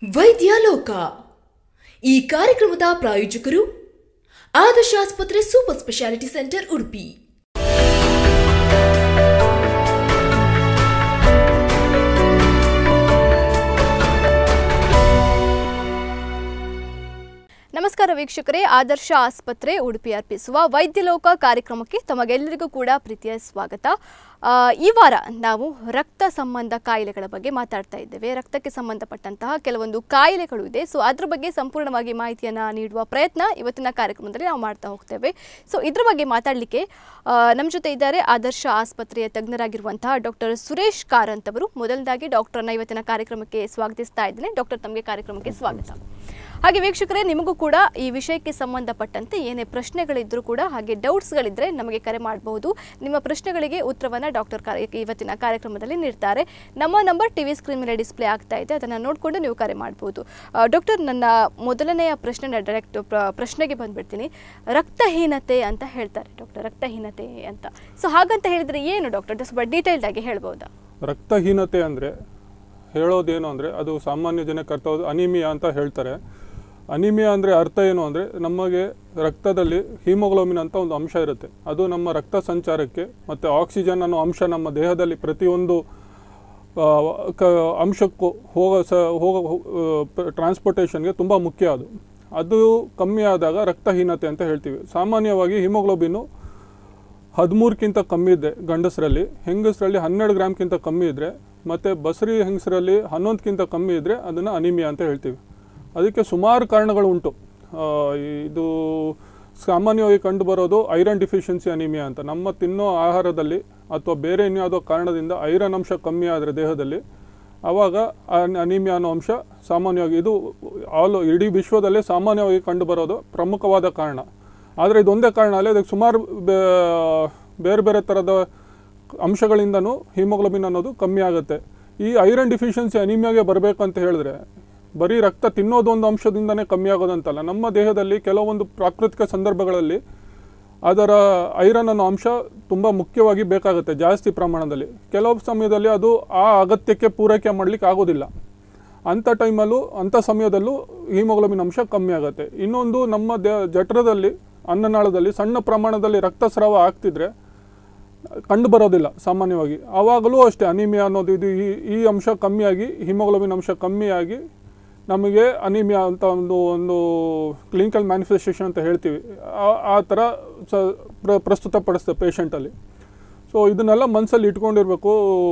ವೈದ್ಯಾಲೋಕ ಈ ಕಾರ್ಯಕ್ರಮದ ಪ್ರಾಯೋಜಕರು ಆದರ್ಶ ಆಸ್ಪತ್ರೆ ಸೂಪರ್ ಸ್ಪೆಷಾಲಿಟಿ ಸೆಂಟರ್ ಉಡುಪಿ. ನಮಸ್ಕಾರ ವೀಕ್ಷಕರೇ, ಆದರ್ಶ ಆಸ್ಪತ್ರೆ ಉಡುಪಿ ಅರ್ಪಿಸುವ ವೈದ್ಯಲೋಕ ಕಾರ್ಯಕ್ರಮಕ್ಕೆ ತಮಗೆಲ್ಲರಿಗೂ ಕೂಡ ಪ್ರೀತಿಯ ಸ್ವಾಗತ. ಈ ವಾರ ನಾವು ರಕ್ತ ಸಂಬಂಧ ಕಾಯಿಲೆಗಳ ಬಗ್ಗೆ ಮಾತಾಡ್ತಾ ಇದ್ದೇವೆ. ರಕ್ತಕ್ಕೆ ಸಂಬಂಧಪಟ್ಟಂತಹ ಕೆಲವೊಂದು ಕಾಯಿಲೆಗಳು ಇದೆ. ಸೊ ಅದ್ರ ಬಗ್ಗೆ ಸಂಪೂರ್ಣವಾಗಿ ಮಾಹಿತಿಯನ್ನು ನೀಡುವ ಪ್ರಯತ್ನ ಇವತ್ತಿನ ಕಾರ್ಯಕ್ರಮದಲ್ಲಿ ನಾವು ಮಾಡ್ತಾ ಹೋಗ್ತೇವೆ. ಸೊ ಇದ್ರ ಬಗ್ಗೆ ಮಾತಾಡಲಿಕ್ಕೆ ನಮ್ಮ ಜೊತೆ ಇದ್ದಾರೆ ಆದರ್ಶ ಆಸ್ಪತ್ರೆಯ ತಜ್ಞರಾಗಿರುವಂತಹ ಡಾಕ್ಟರ್ ಸುರೇಶ್ ಕಾರಂತ್ ಅವರು. ಮೊದಲದಾಗಿ ಡಾಕ್ಟರ್ನ ಇವತ್ತಿನ ಕಾರ್ಯಕ್ರಮಕ್ಕೆ ಸ್ವಾಗತಿಸ್ತಾ ಇದ್ದೇನೆ. ಡಾಕ್ಟರ್, ತಮಗೆ ಕಾರ್ಯಕ್ರಮಕ್ಕೆ ಸ್ವಾಗತ. ಹಾಗೆ ವೀಕ್ಷಕರೇ, ನಿಮಗೂ ಕೂಡ ಈ ವಿಷಯಕ್ಕೆ ಸಂಬಂಧಪಟ್ಟಂತೆ ಏನೇ ಪ್ರಶ್ನೆಗಳಿದ್ರೂ ಕೂಡ ಹಾಗೆ ಡೌಟ್ಸ್ಗಳಿದ್ದರೆ ನಮಗೆ ಕರೆ ಮಾಡಬಹುದು. ನಿಮ್ಮ ಪ್ರಶ್ನೆಗಳಿಗೆ ಉತ್ತರವನ್ನು ಡಾಕ್ಟರ್ ಇವತ್ತಿನ ಕಾರ್ಯಕ್ರಮದಲ್ಲಿ ನೀಡ್ತಾರೆ. ನಮ್ಮ ನಂಬರ್ ಟಿವಿ ಸ್ಕ್ರೀನ್ ಮೇಲೆ ಡಿಸ್ಪ್ಲೇ ಆಗ್ತಾ ಇದೆ, ಅದನ್ನು ನೋಡಿಕೊಂಡು ನೀವು ಕರೆ ಮಾಡಬಹುದು. ಡಾಕ್ಟರ್, ನನ್ನ ಮೊದಲನೆಯ ಡೈರೆಕ್ಟ್ ಪ್ರಶ್ನೆಗೆ ಬಂದ್ಬಿಡ್ತೀನಿ. ರಕ್ತಹೀನತೆ ಅಂತ ಹೇಳ್ತಾರೆ ಡಾಕ್ಟರ್, ರಕ್ತಹೀನತೆ ಅಂತ. ಸೊ ಹಾಗಂತ ಹೇಳಿದರೆ ಏನು ಡಾಕ್ಟರ್, ಸ್ವಲ್ಪ ಡೀಟೇಲ್ಡ್ ಆಗಿ ಹೇಳ್ಬೋದಾ? ರಕ್ತಹೀನತೆ ಅಂದರೆ ಹೇಳೋದೇನು ಅಂದರೆ ಅದು ಸಾಮಾನ್ಯ ಜನಕ್ಕೆ ಅರ್ಥ ಅನಿಮಿಯಾ ಅಂತ ಹೇಳ್ತಾರೆ. ಅನಿಮಿಯಾ ಅಂದರೆ ಅರ್ಥ ಏನು ಅಂದರೆ ನಮಗೆ ರಕ್ತದಲ್ಲಿ ಹೀಮೋಗ್ಲೋಬಿನ್ ಅಂತ ಒಂದು ಅಂಶ ಇರುತ್ತೆ. ಅದು ನಮ್ಮ ರಕ್ತ ಸಂಚಾರಕ್ಕೆ ಮತ್ತು ಆಕ್ಸಿಜನ್ ಅನ್ನೋ ಅಂಶ ನಮ್ಮ ದೇಹದಲ್ಲಿ ಪ್ರತಿಯೊಂದು ಅಂಶಕ್ಕೂ ಹೋಗೋ ಟ್ರಾನ್ಸ್ಪೋರ್ಟೇಷನ್ಗೆ ತುಂಬ ಮುಖ್ಯ. ಅದು ಕಮ್ಮಿ ಆದಾಗ ರಕ್ತಹೀನತೆ ಅಂತ ಹೇಳ್ತೀವಿ. ಸಾಮಾನ್ಯವಾಗಿ ಹೀಮೋಗ್ಲೋಬಿನ್ನು 13ಕ್ಕಿಂತ ಕಮ್ಮಿ ಇದೆ ಗಂಡಸರಲ್ಲಿ, ಹೆಂಗಸರಲ್ಲಿ 12 ಗ್ರಾಮ್ಗಿಂತ ಕಮ್ಮಿ ಇದ್ದರೆ, ಮತ್ತು ಬಸರಿ ಹೆಂಗಸರಲ್ಲಿ 11ಕ್ಕಿಂತ ಕಮ್ಮಿ ಇದ್ದರೆ ಅದನ್ನು ಅನಿಮಿಯಾ ಅಂತ ಹೇಳ್ತೀವಿ. ಅದಕ್ಕೆ ಸುಮಾರು ಕಾರಣಗಳು ಉಂಟು. ಇದು ಸಾಮಾನ್ಯವಾಗಿ ಕಂಡುಬರೋದು ಐರನ್ ಡಿಫಿಷಿಯನ್ಸಿ ಅನಿಮಿಯಾ ಅಂತ. ನಮ್ಮ ತಿನ್ನೋ ಆಹಾರದಲ್ಲಿ ಅಥವಾ ಬೇರೆ ಇನ್ಯಾವುದೋ ಕಾರಣದಿಂದ ಐರನ್ ಅಂಶ ಕಮ್ಮಿ ಆದರೆ ದೇಹದಲ್ಲಿ, ಆವಾಗ ಅನಿಮಿಯಾ ಅನ್ನೋ ಅಂಶ ಸಾಮಾನ್ಯವಾಗಿ ಇದು ಇಡೀ ವಿಶ್ವದಲ್ಲೇ ಸಾಮಾನ್ಯವಾಗಿ ಕಂಡುಬರೋದು ಪ್ರಮುಖವಾದ ಕಾರಣ. ಆದರೆ ಇದೊಂದೇ ಕಾರಣ ಅಲ್ಲ, ಇದಕ್ಕೆ ಸುಮಾರು ಬೇರೆ ಬೇರೆ ಥರದ ಅಂಶಗಳಿಂದನೂ ಹೀಮೋಗ್ಲೋಬಿನ್ ಅನ್ನೋದು ಕಮ್ಮಿ ಆಗುತ್ತೆ. ಈ ಐರನ್ ಡಿಫಿಷಿಯನ್ಸಿ ಅನಿಮಿಯಾಗೆ ಬರಬೇಕು ಅಂತ ಹೇಳಿದ್ರೆ ಬರೀ ರಕ್ತ ತಿನ್ನೋದು ಒಂದು ಅಂಶದಿಂದನೇ ಕಮ್ಮಿ ಆಗೋದಂತಲ್ಲ. ನಮ್ಮ ದೇಹದಲ್ಲಿ ಕೆಲವೊಂದು ಪ್ರಾಕೃತಿಕ ಸಂದರ್ಭಗಳಲ್ಲಿ ಅದರ ಐರನ್ ಅನ್ನೋ ಅಂಶ ತುಂಬ ಮುಖ್ಯವಾಗಿ ಬೇಕಾಗುತ್ತೆ ಜಾಸ್ತಿ ಪ್ರಮಾಣದಲ್ಲಿ. ಕೆಲವು ಸಮಯದಲ್ಲಿ ಅದು ಆ ಅಗತ್ಯಕ್ಕೆ ಪೂರೈಕೆ ಮಾಡಲಿಕ್ಕೆ ಆಗೋದಿಲ್ಲ. ಅಂಥ ಟೈಮಲ್ಲೂ ಅಂಥ ಸಮಯದಲ್ಲೂ ಹೀಮೋಗ್ಲೋಬಿನ್ ಅಂಶ ಕಮ್ಮಿ ಆಗುತ್ತೆ. ಇನ್ನೊಂದು, ನಮ್ಮ ಜಠರದಲ್ಲಿ ಅನ್ನನಾಳದಲ್ಲಿ ಸಣ್ಣ ಪ್ರಮಾಣದಲ್ಲಿ ರಕ್ತಸ್ರಾವ ಆಗ್ತಿದ್ರೆ ಕಂಡು ಬರೋದಿಲ್ಲ ಸಾಮಾನ್ಯವಾಗಿ. ಆವಾಗಲೂ ಅಷ್ಟೇ ಅನಿಮಿಯಾ ಅನ್ನೋದು ಇದು ಈ ಅಂಶ ಕಮ್ಮಿಯಾಗಿ ಹೀಮೋಗ್ಲೋಬಿನ್ ಅಂಶ ಕಮ್ಮಿಯಾಗಿ ನಮಗೆ ಅನಿಮಿಯಾ ಅಂತ ಒಂದು ಕ್ಲಿನಿಕಲ್ ಮ್ಯಾನಿಫೆಸ್ಟೇಷನ್ ಅಂತ ಹೇಳ್ತೀವಿ, ಆ ಥರ ಪ್ರಸ್ತುತಪಡಿಸ್ತದೆ ಪೇಷಂಟಲ್ಲಿ. ಸೊ ಇದನ್ನೆಲ್ಲ ಮನಸ್ಸಲ್ಲಿ ಇಟ್ಕೊಂಡಿರಬೇಕು.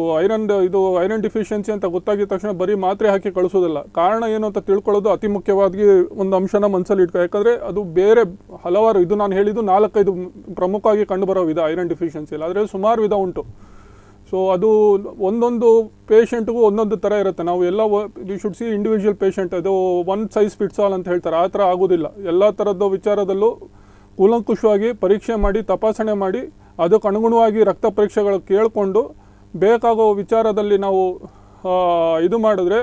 ಐರನ್ ಡಿಫಿಷಿಯನ್ಸಿ ಅಂತ ಗೊತ್ತಾಗಿದ ತಕ್ಷಣ ಬರೀ ಮಾತ್ರೆ ಹಾಕಿ ಕಳಿಸೋದಿಲ್ಲ. ಕಾರಣ ಏನು ಅಂತ ತಿಳ್ಕೊಳ್ಳೋದು ಅತಿ ಮುಖ್ಯವಾಗಿ ಒಂದು ಅಂಶನ ಮನಸ್ಸಲ್ಲಿ ಇಟ್ಕೊ. ಯಾಕಂದರೆ ಅದು ಬೇರೆ ಹಲವಾರು, ಇದು ನಾನು ಹೇಳಿದ್ದು 4-5 ಪ್ರಮುಖವಾಗಿ ಕಂಡುಬರೋ ವಿಧ ಐರನ್ ಡಿಫಿಷಿಯನ್ಸಿಯಲ್ಲಿ. ಅದರಲ್ಲಿ ಸುಮಾರು ವಿಧ ಉಂಟು. ಸೊ ಅದು ಒಂದೊಂದು ಪೇಷಂಟ್ಗೂ ಒಂದೊಂದು ಥರ ಇರುತ್ತೆ. ನಾವು ಎಲ್ಲ we should see individual patient. ಅದು ಒನ್ ಸೈಜ್ ಫಿಟ್ಸ್ ಆಲ್ ಅಂತ ಹೇಳ್ತಾರೆ, ಆ ಥರ ಆಗೋದಿಲ್ಲ. ಎಲ್ಲ ಥರದ ವಿಚಾರದಲ್ಲೂ ಕೂಲಂಕುಷವಾಗಿ ಪರೀಕ್ಷೆ ಮಾಡಿ ತಪಾಸಣೆ ಮಾಡಿ ಅದಕ್ಕೆ ಅನುಗುಣವಾಗಿ ರಕ್ತ ಪರೀಕ್ಷೆಗಳು ಕೇಳಿಕೊಂಡು ಬೇಕಾಗೋ ವಿಚಾರದಲ್ಲಿ ನಾವು ಇದು ಮಾಡಿದ್ರೆ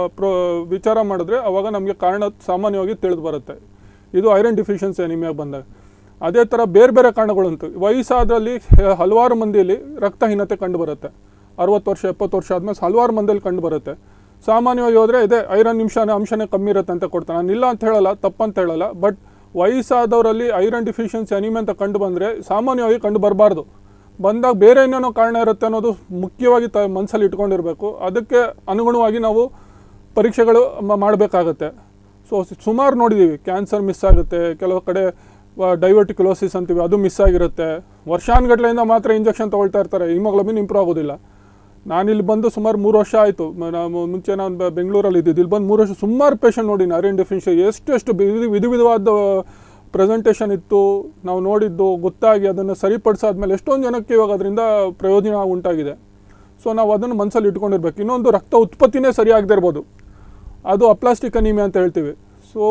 ವಿಚಾರ ಮಾಡಿದ್ರೆ ಆವಾಗ ನಮಗೆ ಕಾರಣ ಸಾಮಾನ್ಯವಾಗಿ ತಿಳಿದು ಬರುತ್ತೆ. ಇದು ಐರನ್ ಡಿಫಿಷಿಯನ್ಸಿ ಅನಿಮಿಯಾ ಬಂದಾಗ. ಅದೇ ಥರ ಬೇರೆ ಬೇರೆ ಕಾರಣಗಳುಂಟು. ವಯಸ್ಸಾದಲ್ಲಿ ಹಲವಾರು ಮಂದಿಯಲ್ಲಿ ರಕ್ತಹೀನತೆ ಕಂಡುಬರುತ್ತೆ. 60 ವರ್ಷ 70 ವರ್ಷ ಆದಮೇಲೆ ಹಲವಾರು ಮಂದಿಯಲ್ಲಿ ಕಂಡುಬರುತ್ತೆ. ಸಾಮಾನ್ಯವಾಗಿ ಹೋದರೆ ಇದೇ ಐರನ್ ಅಂಶನೇ ಕಮ್ಮಿ ಇರುತ್ತೆ ಅಂತ ಕೊಡ್ತಾರೆ. ನಾನು ಇಲ್ಲ ಅಂತ ಹೇಳಲ್ಲ, ತಪ್ಪಂತ ಹೇಳಲ್ಲ. ಬಟ್ ವಯಸ್ಸಾದವರಲ್ಲಿ ಐರನ್ ಡಿಫಿಷಿಯನ್ಸಿ ಅನಿಮಿಯಾ ಅಂತ ಕಂಡು ಬಂದರೆ ಸಾಮಾನ್ಯವಾಗಿ ಕಂಡು ಬರಬಾರ್ದು. ಬಂದಾಗ ಬೇರೆ ಏನೇನೋ ಕಾರಣ ಇರುತ್ತೆ ಅನ್ನೋದು ಮುಖ್ಯವಾಗಿ ಮನಸ್ಸಲ್ಲಿ ಇಟ್ಕೊಂಡಿರಬೇಕು. ಅದಕ್ಕೆ ಅನುಗುಣವಾಗಿ ನಾವು ಪರೀಕ್ಷೆಗಳು ಮಾಡಬೇಕಾಗತ್ತೆ. ಸೊ ಸುಮಾರು ನೋಡಿದ್ದೀವಿ, ಕ್ಯಾನ್ಸರ್ ಮಿಸ್ ಆಗುತ್ತೆ, ಕೆಲವು ಕಡೆ ಡೈವರ್ಟಿಕ್ಯುಲೋಸಿಸ್ ಅಂತೀವಿ, ಅದು ಮಿಸ್ ಆಗಿರುತ್ತೆ. ವರ್ಷಾನುಗಟ್ಲೆಯಿಂದ ಮಾತ್ರ ಇಂಜೆಕ್ಷನ್ ತೊಗೊಳ್ತಾ ಇರ್ತಾರೆ, ಹೀಮೋಗ್ಲೋಬಿನ್ ಇಂಪ್ರೂವ್ ಆಗೋದಿಲ್ಲ. ನಾನಿಲ್ಲಿ ಬಂದು ಸುಮಾರು 3 ವರ್ಷ ಆಯಿತು. ಮುಂಚೆ ನಾನು ಬೆಂಗಳೂರಲ್ಲಿ ಇದ್ದಿದ್ದು, ಇಲ್ಲಿ ಬಂದು 3 ವರ್ಷ ಸುಮಾರು ಪೇಷಂಟ್ ನೋಡಿನಿ ಐರನ್ ಡಿಫಿಷಿಯನ್ಸಿ. ಎಷ್ಟು ವಿಧವಾದ ಪ್ರೆಸೆಂಟೇಷನ್ ಇತ್ತು, ನಾವು ನೋಡಿದ್ದು ಗೊತ್ತಾಗಿ ಅದನ್ನು ಸರಿಪಡಿಸಾದ್ಮೇಲೆ ಎಷ್ಟೊಂದು ಜನಕ್ಕೆ ಇವಾಗ ಅದರಿಂದ ಪ್ರಯೋಜನ ಉಂಟಾಗಿದೆ. ಸೊ ನಾವು ಅದನ್ನು ಮನಸ್ಸಲ್ಲಿ ಇಟ್ಕೊಂಡಿರ್ಬೇಕು. ಇನ್ನೊಂದು, ರಕ್ತ ಉತ್ಪತ್ತಿನೇ ಸರಿಯಾಗದೇ ಇರ್ಬೋದು, ಅದು ಅಪ್ಲಾಸ್ಟಿಕ್ ಅನಿಮಿಯಾ ಅಂತ ಹೇಳ್ತೀವಿ. ಸೊ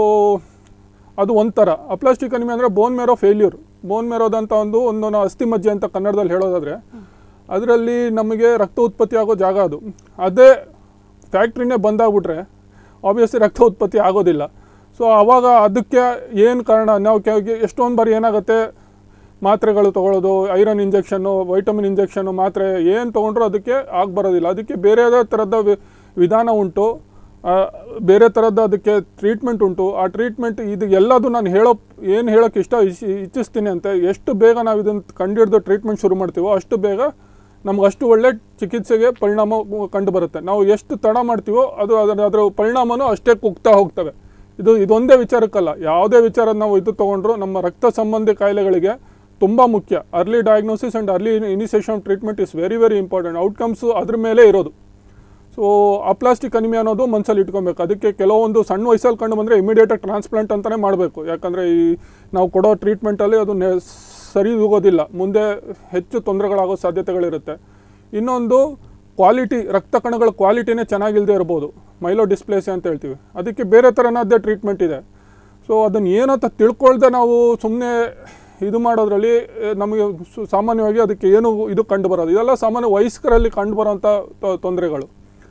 ಅದು ಒಂಥರ ಅಪ್ಲಾಸ್ಟಿಕ್ ಅನಿಮಿಯಾ ಅಂದರೆ ಬೋನ್ ಮ್ಯಾರೋ ಫೇಲ್ಯೂರ್. ಬೋನ್ ಮ್ಯಾರೋದಂತ ಒಂದು ಅಸ್ಥಿ ಮಜ್ಜೆ ಅಂತ ಕನ್ನಡದಲ್ಲಿ ಹೇಳೋದಾದರೆ, ಅದರಲ್ಲಿ ನಮಗೆ ರಕ್ತ ಉತ್ಪತ್ತಿ ಆಗೋ ಜಾಗ ಅದು. ಅದೇ ಫ್ಯಾಕ್ಟ್ರಿನೇ ಬಂದಾಗ್ಬಿಟ್ರೆ ಆಬ್ವಿಯಸ್ಲಿ ರಕ್ತ ಉತ್ಪತ್ತಿ ಆಗೋದಿಲ್ಲ. ಸೊ ಆವಾಗ ಅದಕ್ಕೆ ಏನು ಕಾರಣ, ನಾವು ಎಷ್ಟೊಂದು ಬಾರಿ ಏನಾಗುತ್ತೆ, ಮಾತ್ರೆಗಳು ತೊಗೊಳ್ಳೋದು, ಐರನ್ ಇಂಜೆಕ್ಷನ್ನು, ವೈಟಮಿನ್ ಇಂಜೆಕ್ಷನ್ನು, ಮಾತ್ರೆ ಏನು ತೊಗೊಂಡ್ರೂ ಅದಕ್ಕೆ ಬರೋದಿಲ್ಲ. ಅದಕ್ಕೆ ಬೇರೆ ಥರದ ವಿಧಾನ ಉಂಟು. ಬೇರೆ ಥರದ್ದು ಅದಕ್ಕೆ ಟ್ರೀಟ್ಮೆಂಟ್ ಉಂಟು. ಆ ಟ್ರೀಟ್ಮೆಂಟ್ ಇದು ಎಲ್ಲದು ನಾನು ಹೇಳೋಕ್ಕೆ ಇಚ್ಛಿಸ್ತೀನಿ ಅಂತ, ಎಷ್ಟು ಬೇಗ ನಾವು ಇದನ್ನು ಕಂಡುಹಿಡಿದು ಟ್ರೀಟ್ಮೆಂಟ್ ಶುರು ಮಾಡ್ತೀವೋ ಅಷ್ಟು ಬೇಗ ನಮ್ಗೆ ಅಷ್ಟು ಒಳ್ಳೆ ಚಿಕಿತ್ಸೆಗೆ ಪರಿಣಾಮ ಕಂಡು ಬರುತ್ತೆ. ನಾವು ಎಷ್ಟು ತಡ ಮಾಡ್ತೀವೋ ಅದರ ಪರಿಣಾಮನೂ ಅಷ್ಟೇ ಕುಗ್ತಾ ಹೋಗ್ತವೆ. ಇದೊಂದೇ ವಿಚಾರಕ್ಕಲ್ಲ, ಯಾವುದೇ ವಿಚಾರ ನಾವು ಇದು ತೊಗೊಂಡ್ರು ನಮ್ಮ ರಕ್ತ ಸಂಬಂಧಿ ಕಾಯಿಲೆಗಳಿಗೆ ತುಂಬ ಮುಖ್ಯ. Early diagnosis and early initiation very very important. Outcomes ಅದ್ರ ಮೇಲೆ ಇರೋದು. ಸೊ ಅಪ್ಲಾಸ್ಟಿಕ್ ಅನಿಮಿಯಾ ಅನ್ನೋದು ಮನಸ್ಸಲ್ಲಿ ಇಟ್ಕೊಬೇಕು. ಅದಕ್ಕೆ ಕೆಲವೊಂದು ಸಣ್ಣ ವಯಸ್ಸಲ್ಲಿ ಕಂಡು ಬಂದರೆ ಇಮಿಡಿಯೇಟಾಗಿ ಟ್ರಾನ್ಸ್ಪ್ಲಾಂಟ್ ಅಂತಲೇ ಮಾಡಬೇಕು. ಯಾಕಂದರೆ ನಾವು ಕೊಡೋ ಟ್ರೀಟ್ಮೆಂಟಲ್ಲಿ ಅದು ಸರಿ ಹೋಗೋದಿಲ್ಲ, ಮುಂದೆ ಹೆಚ್ಚು ತೊಂದರೆಗಳಾಗೋ ಸಾಧ್ಯತೆಗಳಿರುತ್ತೆ. ಇನ್ನೊಂದು ಕ್ವಾಲಿಟಿ, ರಕ್ತ ಕಣಗಳ ಕ್ವಾಲಿಟಿನೇ ಚೆನ್ನಾಗಿಲ್ಲದೆ ಇರ್ಬೋದು, ಮೈಲೋ ಡಿಸ್ಪ್ಲೇಸಿಯಾ ಅಂತ ಹೇಳ್ತೀವಿ. ಅದಕ್ಕೆ ಬೇರೆ ಥರನಾದ್ದೇ ಟ್ರೀಟ್ಮೆಂಟ್ ಇದೆ. ಸೊ ಅದನ್ನು ಏನಂತ ತಿಳ್ಕೊಳ್ದೆ ನಾವು ಸುಮ್ಮನೆ ಇದು ಮಾಡೋದ್ರಲ್ಲಿ ನಮಗೆ ಸಾಮಾನ್ಯವಾಗಿ ಅದಕ್ಕೆ ಏನು ಇದು ಕಂಡು ಬರೋದು. ಇದೆಲ್ಲ ಸಾಮಾನ್ಯ ವಯಸ್ಕರಲ್ಲಿ ಕಂಡು ಬರೋಂಥ ತೊಂದರೆಗಳು.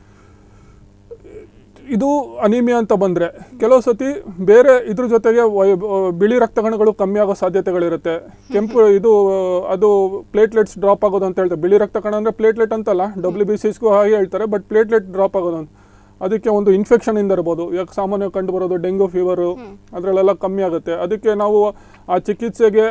ಇದು ಅನಿಮಿಯಾ ಅಂತ ಬಂದರೆ ಕೆಲವು ಸತಿ ಬೇರೆ ಇದ್ರ ಜೊತೆಗೆ ಬಿಳಿ ರಕ್ತಕಣಗಳು ಕಮ್ಮಿ ಆಗೋ ಸಾಧ್ಯತೆಗಳಿರುತ್ತೆ. ಕೆಂಪು ಅದು ಪ್ಲೇಟ್ಲೆಟ್ಸ್ ಡ್ರಾಪ್ ಆಗೋದು ಅಂತ ಹೇಳ್ತಾರೆ. ಬಿಳಿ ರಕ್ತಕಣ ಅಂದರೆ ಪ್ಲೇಟ್ಲೆಟ್ ಅಂತಲ್ಲ, WBCಸ್ಗೂ ಹಾಗೆ ಹೇಳ್ತಾರೆ, ಬಟ್ ಪ್ಲೇಟ್ಲೆಟ್ ಡ್ರಾಪ್ ಆಗೋದು ಅಂತ. ಅದಕ್ಕೆ ಒಂದು ಇನ್ಫೆಕ್ಷನಿಂದ ಇರ್ಬೋದು. ಯಾಕೆ ಸಾಮಾನ್ಯವಾಗಿ ಕಂಡು ಬರೋದು ಡೆಂಗ್ಯೂ ಫೀವರು, ಅದರಲ್ಲೆಲ್ಲ ಕಮ್ಮಿ ಆಗುತ್ತೆ. ಅದಕ್ಕೆ ನಾವು ಆ ಚಿಕಿತ್ಸೆಗೆ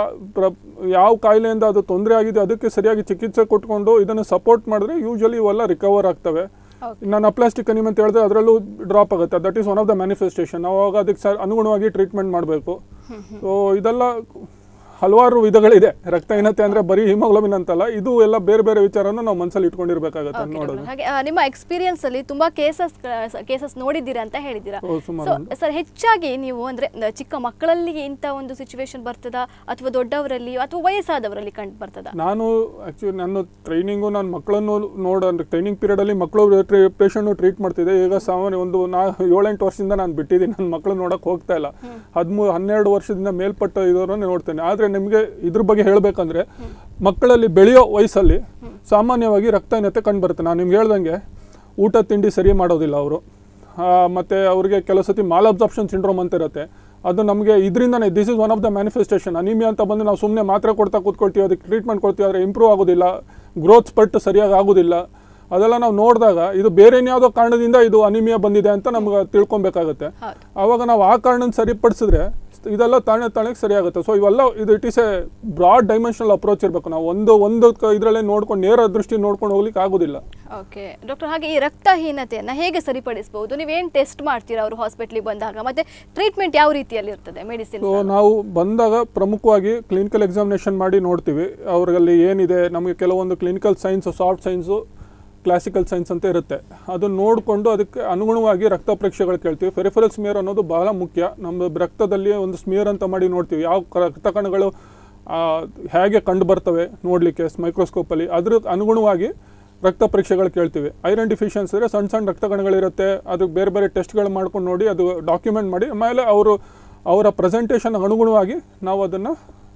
ಯಾವ ಕಾಯಿಲೆಯಿಂದ ಅದು ತೊಂದರೆ ಆಗಿದೆ ಅದಕ್ಕೆ ಸರಿಯಾಗಿ ಚಿಕಿತ್ಸೆ ಕೊಟ್ಕೊಂಡು ಇದನ್ನು ಸಪೋರ್ಟ್ ಮಾಡಿದ್ರೆ ಯೂಶಲಿ ಇವೆಲ್ಲ ರಿಕವರ್ ಆಗ್ತವೆ. ನಾನು ಅಪ್ಲಾಸ್ಟಿಕ್ ಅನಿಮಿಯಾ ಅಂತ ಹೇಳಿದ್ರೆ ಅದರಲ್ಲೂ ಡ್ರಾಪ್ ಆಗುತ್ತೆ. That is one of the manifestation. ಅವಾಗ ಅದಕ್ಕೆ ಅನುಗುಣವಾಗಿ ಟ್ರೀಟ್ಮೆಂಟ್ ಮಾಡಬೇಕು. ಸೊ ಇದೆಲ್ಲ ಹಲವಾರು ವಿಧಗಳಿದೆ. ರಕ್ತಹೀನತೆ ಅಂದರೆ ಬರೀ ಹಿಮೋಗ್ಲೋಬಿನ್ ಅಂತಲ್ಲ, ಇದು ಎಲ್ಲ ಬೇರೆ ಬೇರೆ ವಿಚಾರನ ನಾವು ಮನಸ್ಸಲ್ಲಿ ಇಟ್ಕೊಂಡಿರ್ಬೇಕಾಗತ್ತೆ ನೋಡೋದು. ಹಾಗೆ ನಿಮ್ಮ ಎಕ್ಸ್ಪೀರಿಯನ್ಸ್ ಅಲ್ಲಿ ತುಂಬಾ ಕೇಸಸ್ ನೋಡಿದ್ದೀರಾ ಅಂತ ಹೇಳಿದ್ದೀರಾ. ಸರ್, ಹೆಚ್ಚಾಗಿ ನೀವು ಅಂದ್ರೆ ಚಿಕ್ಕ ಮಕ್ಕಳಲ್ಲಿ ಇಂಥ ಒಂದು ಸಿಚುವೇಶನ್ ಬರ್ತದಾ ಅಥವಾ ದೊಡ್ಡವರಲ್ಲಿ ಅಥವಾ ವಯಸ್ಸಾದವರಲ್ಲಿ ಕಂಡು ಬರ್ತದಾ? ನಾನು ಆ್ಯಕ್ಚುಲಿ ನನ್ನ ಟ್ರೈನಿಂಗು ನಾನು ಮಕ್ಕಳನ್ನು ಟ್ರೈನಿಂಗ್ ಪೀರಿಯಡಲ್ಲಿ ಮಕ್ಕಳು ಪೇಷಂಟು ಟ್ರೀಟ್ ಮಾಡ್ತಿದ್ದೆ. ಈಗ ಸಾಮಾನ್ಯ 7-8 ವರ್ಷದಿಂದ ನಾನು ಬಿಟ್ಟಿದ್ದೀನಿ. ನನ್ನ ಮಕ್ಕಳು ನೋಡೋಕೆ ಹೋಗ್ತಾ ಇಲ್ಲ. 13-12 ವರ್ಷದಿಂದ ಮೇಲ್ಪಟ್ಟ ಇದನ್ನು ನೋಡ್ತೇನೆ. ಆದರೆ ನಿಮಗೆ ಇದ್ರ ಬಗ್ಗೆ ಹೇಳಬೇಕಂದ್ರೆ ಮಕ್ಕಳಲ್ಲಿ ಬೆಳೆಯೋ ವಯಸ್ಸಲ್ಲಿ ಸಾಮಾನ್ಯವಾಗಿ ರಕ್ತಹೀನತೆ ಕಂಡು ಬರುತ್ತೆ. ನಾನು ನಿಮ್ಗೆ ಹೇಳ್ದಂಗೆ ಊಟ ತಿಂಡಿ ಸರಿ ಮಾಡೋದಿಲ್ಲ ಅವರು, ಮತ್ತು ಅವ್ರಿಗೆ ಕೆಲವು ಸತಿ ಮಾಲ್ ಅಬ್ಸಾರ್ಪ್ಷನ್ ಸಿಂಡ್ರೋಮ್ ಅಂತ ಇರುತ್ತೆ. ಅದು ನಮಗೆ ಇದರಿಂದನೇ this is one of the manifestation. Anaemia ಅಂತ ಬಂದು ನಾವು ಸುಮ್ಮನೆ ಮಾತ್ರೆ ಕೊಡ್ತಾ ಕೂತ್ಕೊಳ್ತೀವಿ, ಅದಕ್ಕೆ ಟ್ರೀಟ್ಮೆಂಟ್ ಕೊಡ್ತೀವಿ, ಆದರೆ ಇಂಪ್ರೂವ್ ಆಗೋದಿಲ್ಲ, ಗ್ರೋತ್ ಸ್ಪರ್ಟ್ ಸರಿಯಾಗಿ ಆಗೋದಿಲ್ಲ. ಅದೆಲ್ಲ ನಾವು ನೋಡಿದಾಗ ಇದು ಬೇರೆ ಇನ್ಯಾವುದೋ ಕಾರಣದಿಂದ ಇದು ಅನಿಮಿಯಾ ಬಂದಿದೆ ಅಂತ ನಮ್ಗೆ ತಿಳ್ಕೊಬೇಕಾಗುತ್ತೆ. ಆವಾಗ ನಾವು ಆ ಕಾರಣ ಸರಿಪಡಿಸಿದ್ರೆ ಇದೆಲ್ಲ ತಾನೇ ಸರಿಯಾಗುತ್ತೆ. ಸೊ ಇವೆಲ್ಲ it is a broad dimensional approach ಇರಬೇಕು. ನಾವು ಒಂದು ಇದರಲ್ಲೇ ನೋಡ್ಕೊಂಡು ನೇರ ದೃಷ್ಟಿ ನೋಡ್ಕೊಂಡು ಹೋಗ್ಲಿಕ್ಕೆ ಆಗೋದಿಲ್ಲ. ಓಕೆ ಡಾಕ್ಟರ್, ಹಾಗೆ ಈ ರಕ್ತಹೀನತೆಯನ್ನು ಹೇಗೆ ಸರಿಪಡಿಸಬಹುದು? ನೀವೇನು ಟೆಸ್ಟ್ ಮಾಡ್ತೀರಾ ಅವರು ಹಾಸ್ಪಿಟ್ಲಿಗೆ ಬಂದಾಗ? ಮತ್ತೆ ಟ್ರೀಟ್ಮೆಂಟ್ ಯಾವ ರೀತಿಯಲ್ಲಿ ಇರ್ತದೆ ಮೆಡಿಸಿನ್? ಸೊ ನಾವು ಬಂದಾಗ ಪ್ರಮುಖವಾಗಿ ಕ್ಲಿನಿಕಲ್ ಎಕ್ಸಾಮಿನೇಷನ್ ಮಾಡಿ ನೋಡ್ತೀವಿ ಅವರಲ್ಲಿ ಏನಿದೆ. ನಮಗೆ ಕೆಲವೊಂದು clinical signs, soft signs, classical signs ಅಂತ ಇರುತ್ತೆ. ಅದನ್ನು ನೋಡಿಕೊಂಡು ಅದಕ್ಕೆ ಅನುಗುಣವಾಗಿ ರಕ್ತ ಪರೀಕ್ಷೆಗಳು ಕೇಳ್ತೀವಿ. ಪೆರಿಫೆರಲ್ ಸ್ಮಿಯರ್ ಅನ್ನೋದು ಬಹಳ ಮುಖ್ಯ. ನಮ್ಮ ರಕ್ತದಲ್ಲಿ ಒಂದು ಸ್ಮಿಯರ್ ಅಂತ ಮಾಡಿ ನೋಡ್ತೀವಿ, ಯಾವ ರಕ್ತ ಕಣಗಳು ಹೇಗೆ ಕಂಡು ಬರ್ತವೆ ನೋಡಲಿಕ್ಕೆ ಮೈಕ್ರೋಸ್ಕೋಪಲ್ಲಿ. ಅದ್ರ ಅನುಗುಣವಾಗಿ ರಕ್ತ ಪರೀಕ್ಷೆಗಳು ಕೇಳ್ತೀವಿ. ಐರನ್ ಡಿಫಿಷಿಯನ್ಸಿ ಇದ್ದರೆ ಸಣ್ಣ ರಕ್ತ ಕಣಗಳಿರುತ್ತೆ, ಅದಕ್ಕೆ ಬೇರೆ ಬೇರೆ ಟೆಸ್ಟ್ಗಳು ಮಾಡ್ಕೊಂಡು ನೋಡಿ ಅದು ಡಾಕ್ಯುಮೆಂಟ್ ಮಾಡಿ ಆಮೇಲೆ ಅವರ ಪ್ರೆಸೆಂಟೇಷನ್ ಅನುಗುಣವಾಗಿ ನಾವು ಅದನ್ನು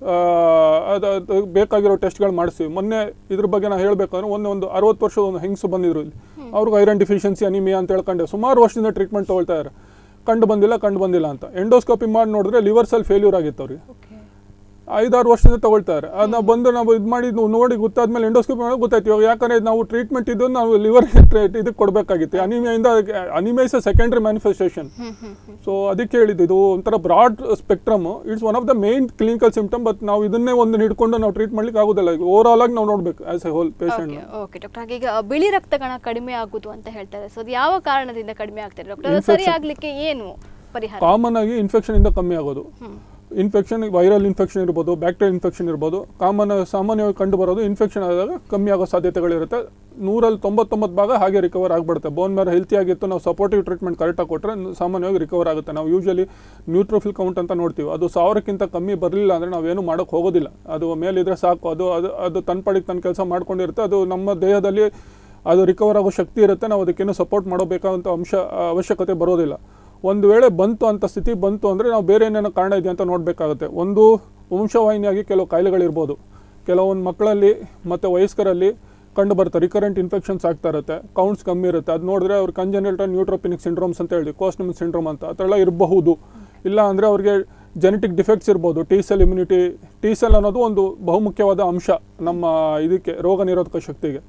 ಅದು ಬೇಕಾಗಿರೋ ಟೆಸ್ಟ್ಗಳು ಮಾಡಿಸ್ತೀವಿ. ಮೊನ್ನೆ ಇದ್ರ ಬಗ್ಗೆ ನಾನು ಹೇಳಬೇಕಂದ್ರೆ ಒಂದು 60 ವರ್ಷದ ಒಂದು ಹೆಂಗಸು ಬಂದಿದ್ರು ಇಲ್ಲಿ. ಅವ್ರಿಗೆ ಐರನ್ ಡಿಫಿಷಿಯನ್ಸಿ ಅನಿಮಿಯಾ ಅಂತ ಹೇಳ್ಕೊಂಡೆ ಸುಮಾರು ವರ್ಷದಿಂದ ಟ್ರೀಟ್ಮೆಂಟ್ ತೊಗೊಳ್ತಾ ಇದ್ದಾರೆ. ಕಂಡು ಬಂದಿಲ್ಲ ಅಂತ ಎಂಡೋಸ್ಕೋಪಿ ಮಾಡಿ ನೋಡಿದ್ರೆ ಲಿವರ್ ಸೆಲ್ ಫೇಲ್ಯೂರ್ ಆಗಿತ್ತು ಅವ್ರಿಗೆ. 5-6 ವರ್ಷದಿಂದ ತಗೊಳ್ತಾರೆ. ಅದನ್ನ ಬಂದು ನಾವು ಇದು ಮಾಡಿ ನೋಡಿ ಗೊತ್ತಾದ್ಮೇಲೆ ಎಂಡೋಸ್ಕೋಪಿ ಮಾಡಿ ಗೊತ್ತಾಯ್ತು. ಇವಾಗ ಯಾಕಂದರೆ ನಾವು ಟ್ರೀಟ್ಮೆಂಟ್ ಇದ್ದು ನಾವು ಲಿವರ್ ಇದಕ್ಕೆ ಕೊಡಬೇಕಾಗಿತ್ತು. Anaemia is a secondary manifestation. So ಅದಕ್ಕೆ ಹೇಳಿದ್ದು ಇದು ಒಂಥರ broad spectrum. It's one of the main clinical symptom. But ನಾವು ಇದನ್ನೇ ಒಂದು ಹಿಡ್ಕೊಂಡು ನಾವು ಟ್ರೀಟ್ ಮಾಡ್ಲಿಕ್ಕೆ ಆಗೋದಿಲ್ಲ. ಓವರ್ ಆಲ್ ಆಗಿ ನಾವು ನೋಡಬೇಕು as a whole patient. Okay doctor, ಹಾಗೆ ಈಗ ಬಿಳಿ ರಕ್ತಕಣ ಕಡಿಮೆ ಆಗುವುದು ಅಂತ ಹೇಳ್ತಾರೆ. ಸೊ ಅದು ಯಾವ ಕಾರಣದಿಂದ ಕಡಿಮೆ ಆಗ್ತದೆ ಡಾಕ್ಟರ್? ಸರಿ ಆಗ್ಲಿಕ್ಕೆ ಏನು ಪರಿಹಾರ? ಕಾಮನ್ ಆಗಿ ಇನ್ಫೆಕ್ಷನ್ ಇಂದ ಕಮ್ಮಿ ಆಗೋದು. ಇನ್ಫೆಕ್ಷನ್, ವೈರಲ್ ಇನ್ಫೆಕ್ಷನ್ ಇರ್ಬೋದು, ಬ್ಯಾಕ್ಟೀರಿಯಲ್ ಇನ್ಫೆಕ್ಷನ್ ಇರ್ಬೋದು. ಸಾಮಾನ್ಯವಾಗಿ ಕಂಡು ಬರೋದು ಇನ್ಫೆಕ್ಷನ್ ಆದಾಗ ಕಮ್ಮಿ ಆಗೋ ಸಾಧ್ಯತೆಗಳಿರುತ್ತೆ. 100-99 ಹಾಗೆ ರಿಕವರ್ ಆಗಿಬಿಡುತ್ತೆ. ಬೋನ್ ಮ್ಯಾರೋ ಹೆಲ್ತಿ ಆಗಿತ್ತು, ನಾವು ಸಪೋರ್ಟಿವ್ ಟ್ರೀಟ್ಮೆಂಟ್ ಕರೆಕ್ಟಾಗಿ ಕೊಟ್ಟರೆ ಸಾಮಾನ್ಯವಾಗಿ ರಿಕವರ್ ಆಗುತ್ತೆ. ನಾವು ಯೂಶಲಿ ನ್ಯೂಟ್ರೋಫಿಲ್ ಕೌಂಟ್ ಅಂತ ನೋಡ್ತೀವಿ. ಅದು 1000ಕ್ಕಿಂತ ಕಮ್ಮಿ ಬರಲಿಲ್ಲ ಅಂದರೆ ನಾವೇನು ಮಾಡೋಕ್ಕೆ ಹೋಗೋದಿಲ್ಲ. ಅದು ಮೇಲಿದ್ರೆ ಸಾಕು, ಅದು ತನ್ನ ಪಾಡಿಗೆ ತನ್ನ ಕೆಲಸ ಮಾಡ್ಕೊಂಡಿರುತ್ತೆ. ಅದು ನಮ್ಮ ದೇಹದಲ್ಲಿ ಅದು ರಿಕವರ್ ಆಗೋ ಶಕ್ತಿ ಇರುತ್ತೆ. ನಾವು ಅದಕ್ಕೇನು ಸಪೋರ್ಟ್ ಮಾಡಬೇಕಾದಂಥ ಅವಶ್ಯಕತೆ ಬರೋದಿಲ್ಲ. ಒಂದು ವೇಳೆ ಬಂತು ಅಂತ ಸ್ಥಿತಿ ಬಂತು ಅಂದರೆ ನಾವು ಬೇರೆ ಏನೇನೋ ಕಾರಣ ಇದೆ ಅಂತ ನೋಡಬೇಕಾಗುತ್ತೆ. ಒಂದು ವಂಶವಾಹಿನಿಯಾಗಿ ಕೆಲವು ಕಾಯಿಲೆಗಳಿರ್ಬೋದು. ಕೆಲವೊಂದು ಮಕ್ಕಳಲ್ಲಿ ಮತ್ತು ವಯಸ್ಕರಲ್ಲಿ ಕಂಡು ಬರ್ತಾರೆ. ರಿಕರೆಂಟ್ ಇನ್ಫೆಕ್ಷನ್ಸ್ ಆಗ್ತಾ ಇರುತ್ತೆ, ಕೌಂಟ್ಸ್ ಕಮ್ಮಿ ಇರುತ್ತೆ. ಅದು ನೋಡಿದ್ರೆ ಅವ್ರಿಗೆ ಕಂಜೆನಿಟಲ್ ನ್ಯೂಟ್ರೋಪಿನಿಕ್ ಸಿಂಡ್ರೋಮ್ಸ್ ಅಂತ ಹೇಳಿ, ಕೋಸ್ಟ್ನಿಮಲ್ ಸಿಂಡ್ರೋಮ್ ಅಂತ ಆ ಥರ ಎಲ್ಲ ಇರಬಹುದು. ಇಲ್ಲ ಅಂದರೆ ಅವ್ರಿಗೆ ಜೆನೆಟಿಕ್ ಡಿಫೆಕ್ಟ್ಸ್ ಇರ್ಬೋದು. ಟಿ-ಸೆಲ್ ಇಮ್ಯುನಿಟಿ, ಟಿ-ಸೆಲ್ ಅನ್ನೋದು ಒಂದು ಬಹುಮುಖ್ಯವಾದ ಅಂಶ ನಮ್ಮ ಇದಕ್ಕೆ ರೋಗ ನಿರೋಧಕ ಶಕ್ತಿಗೆ.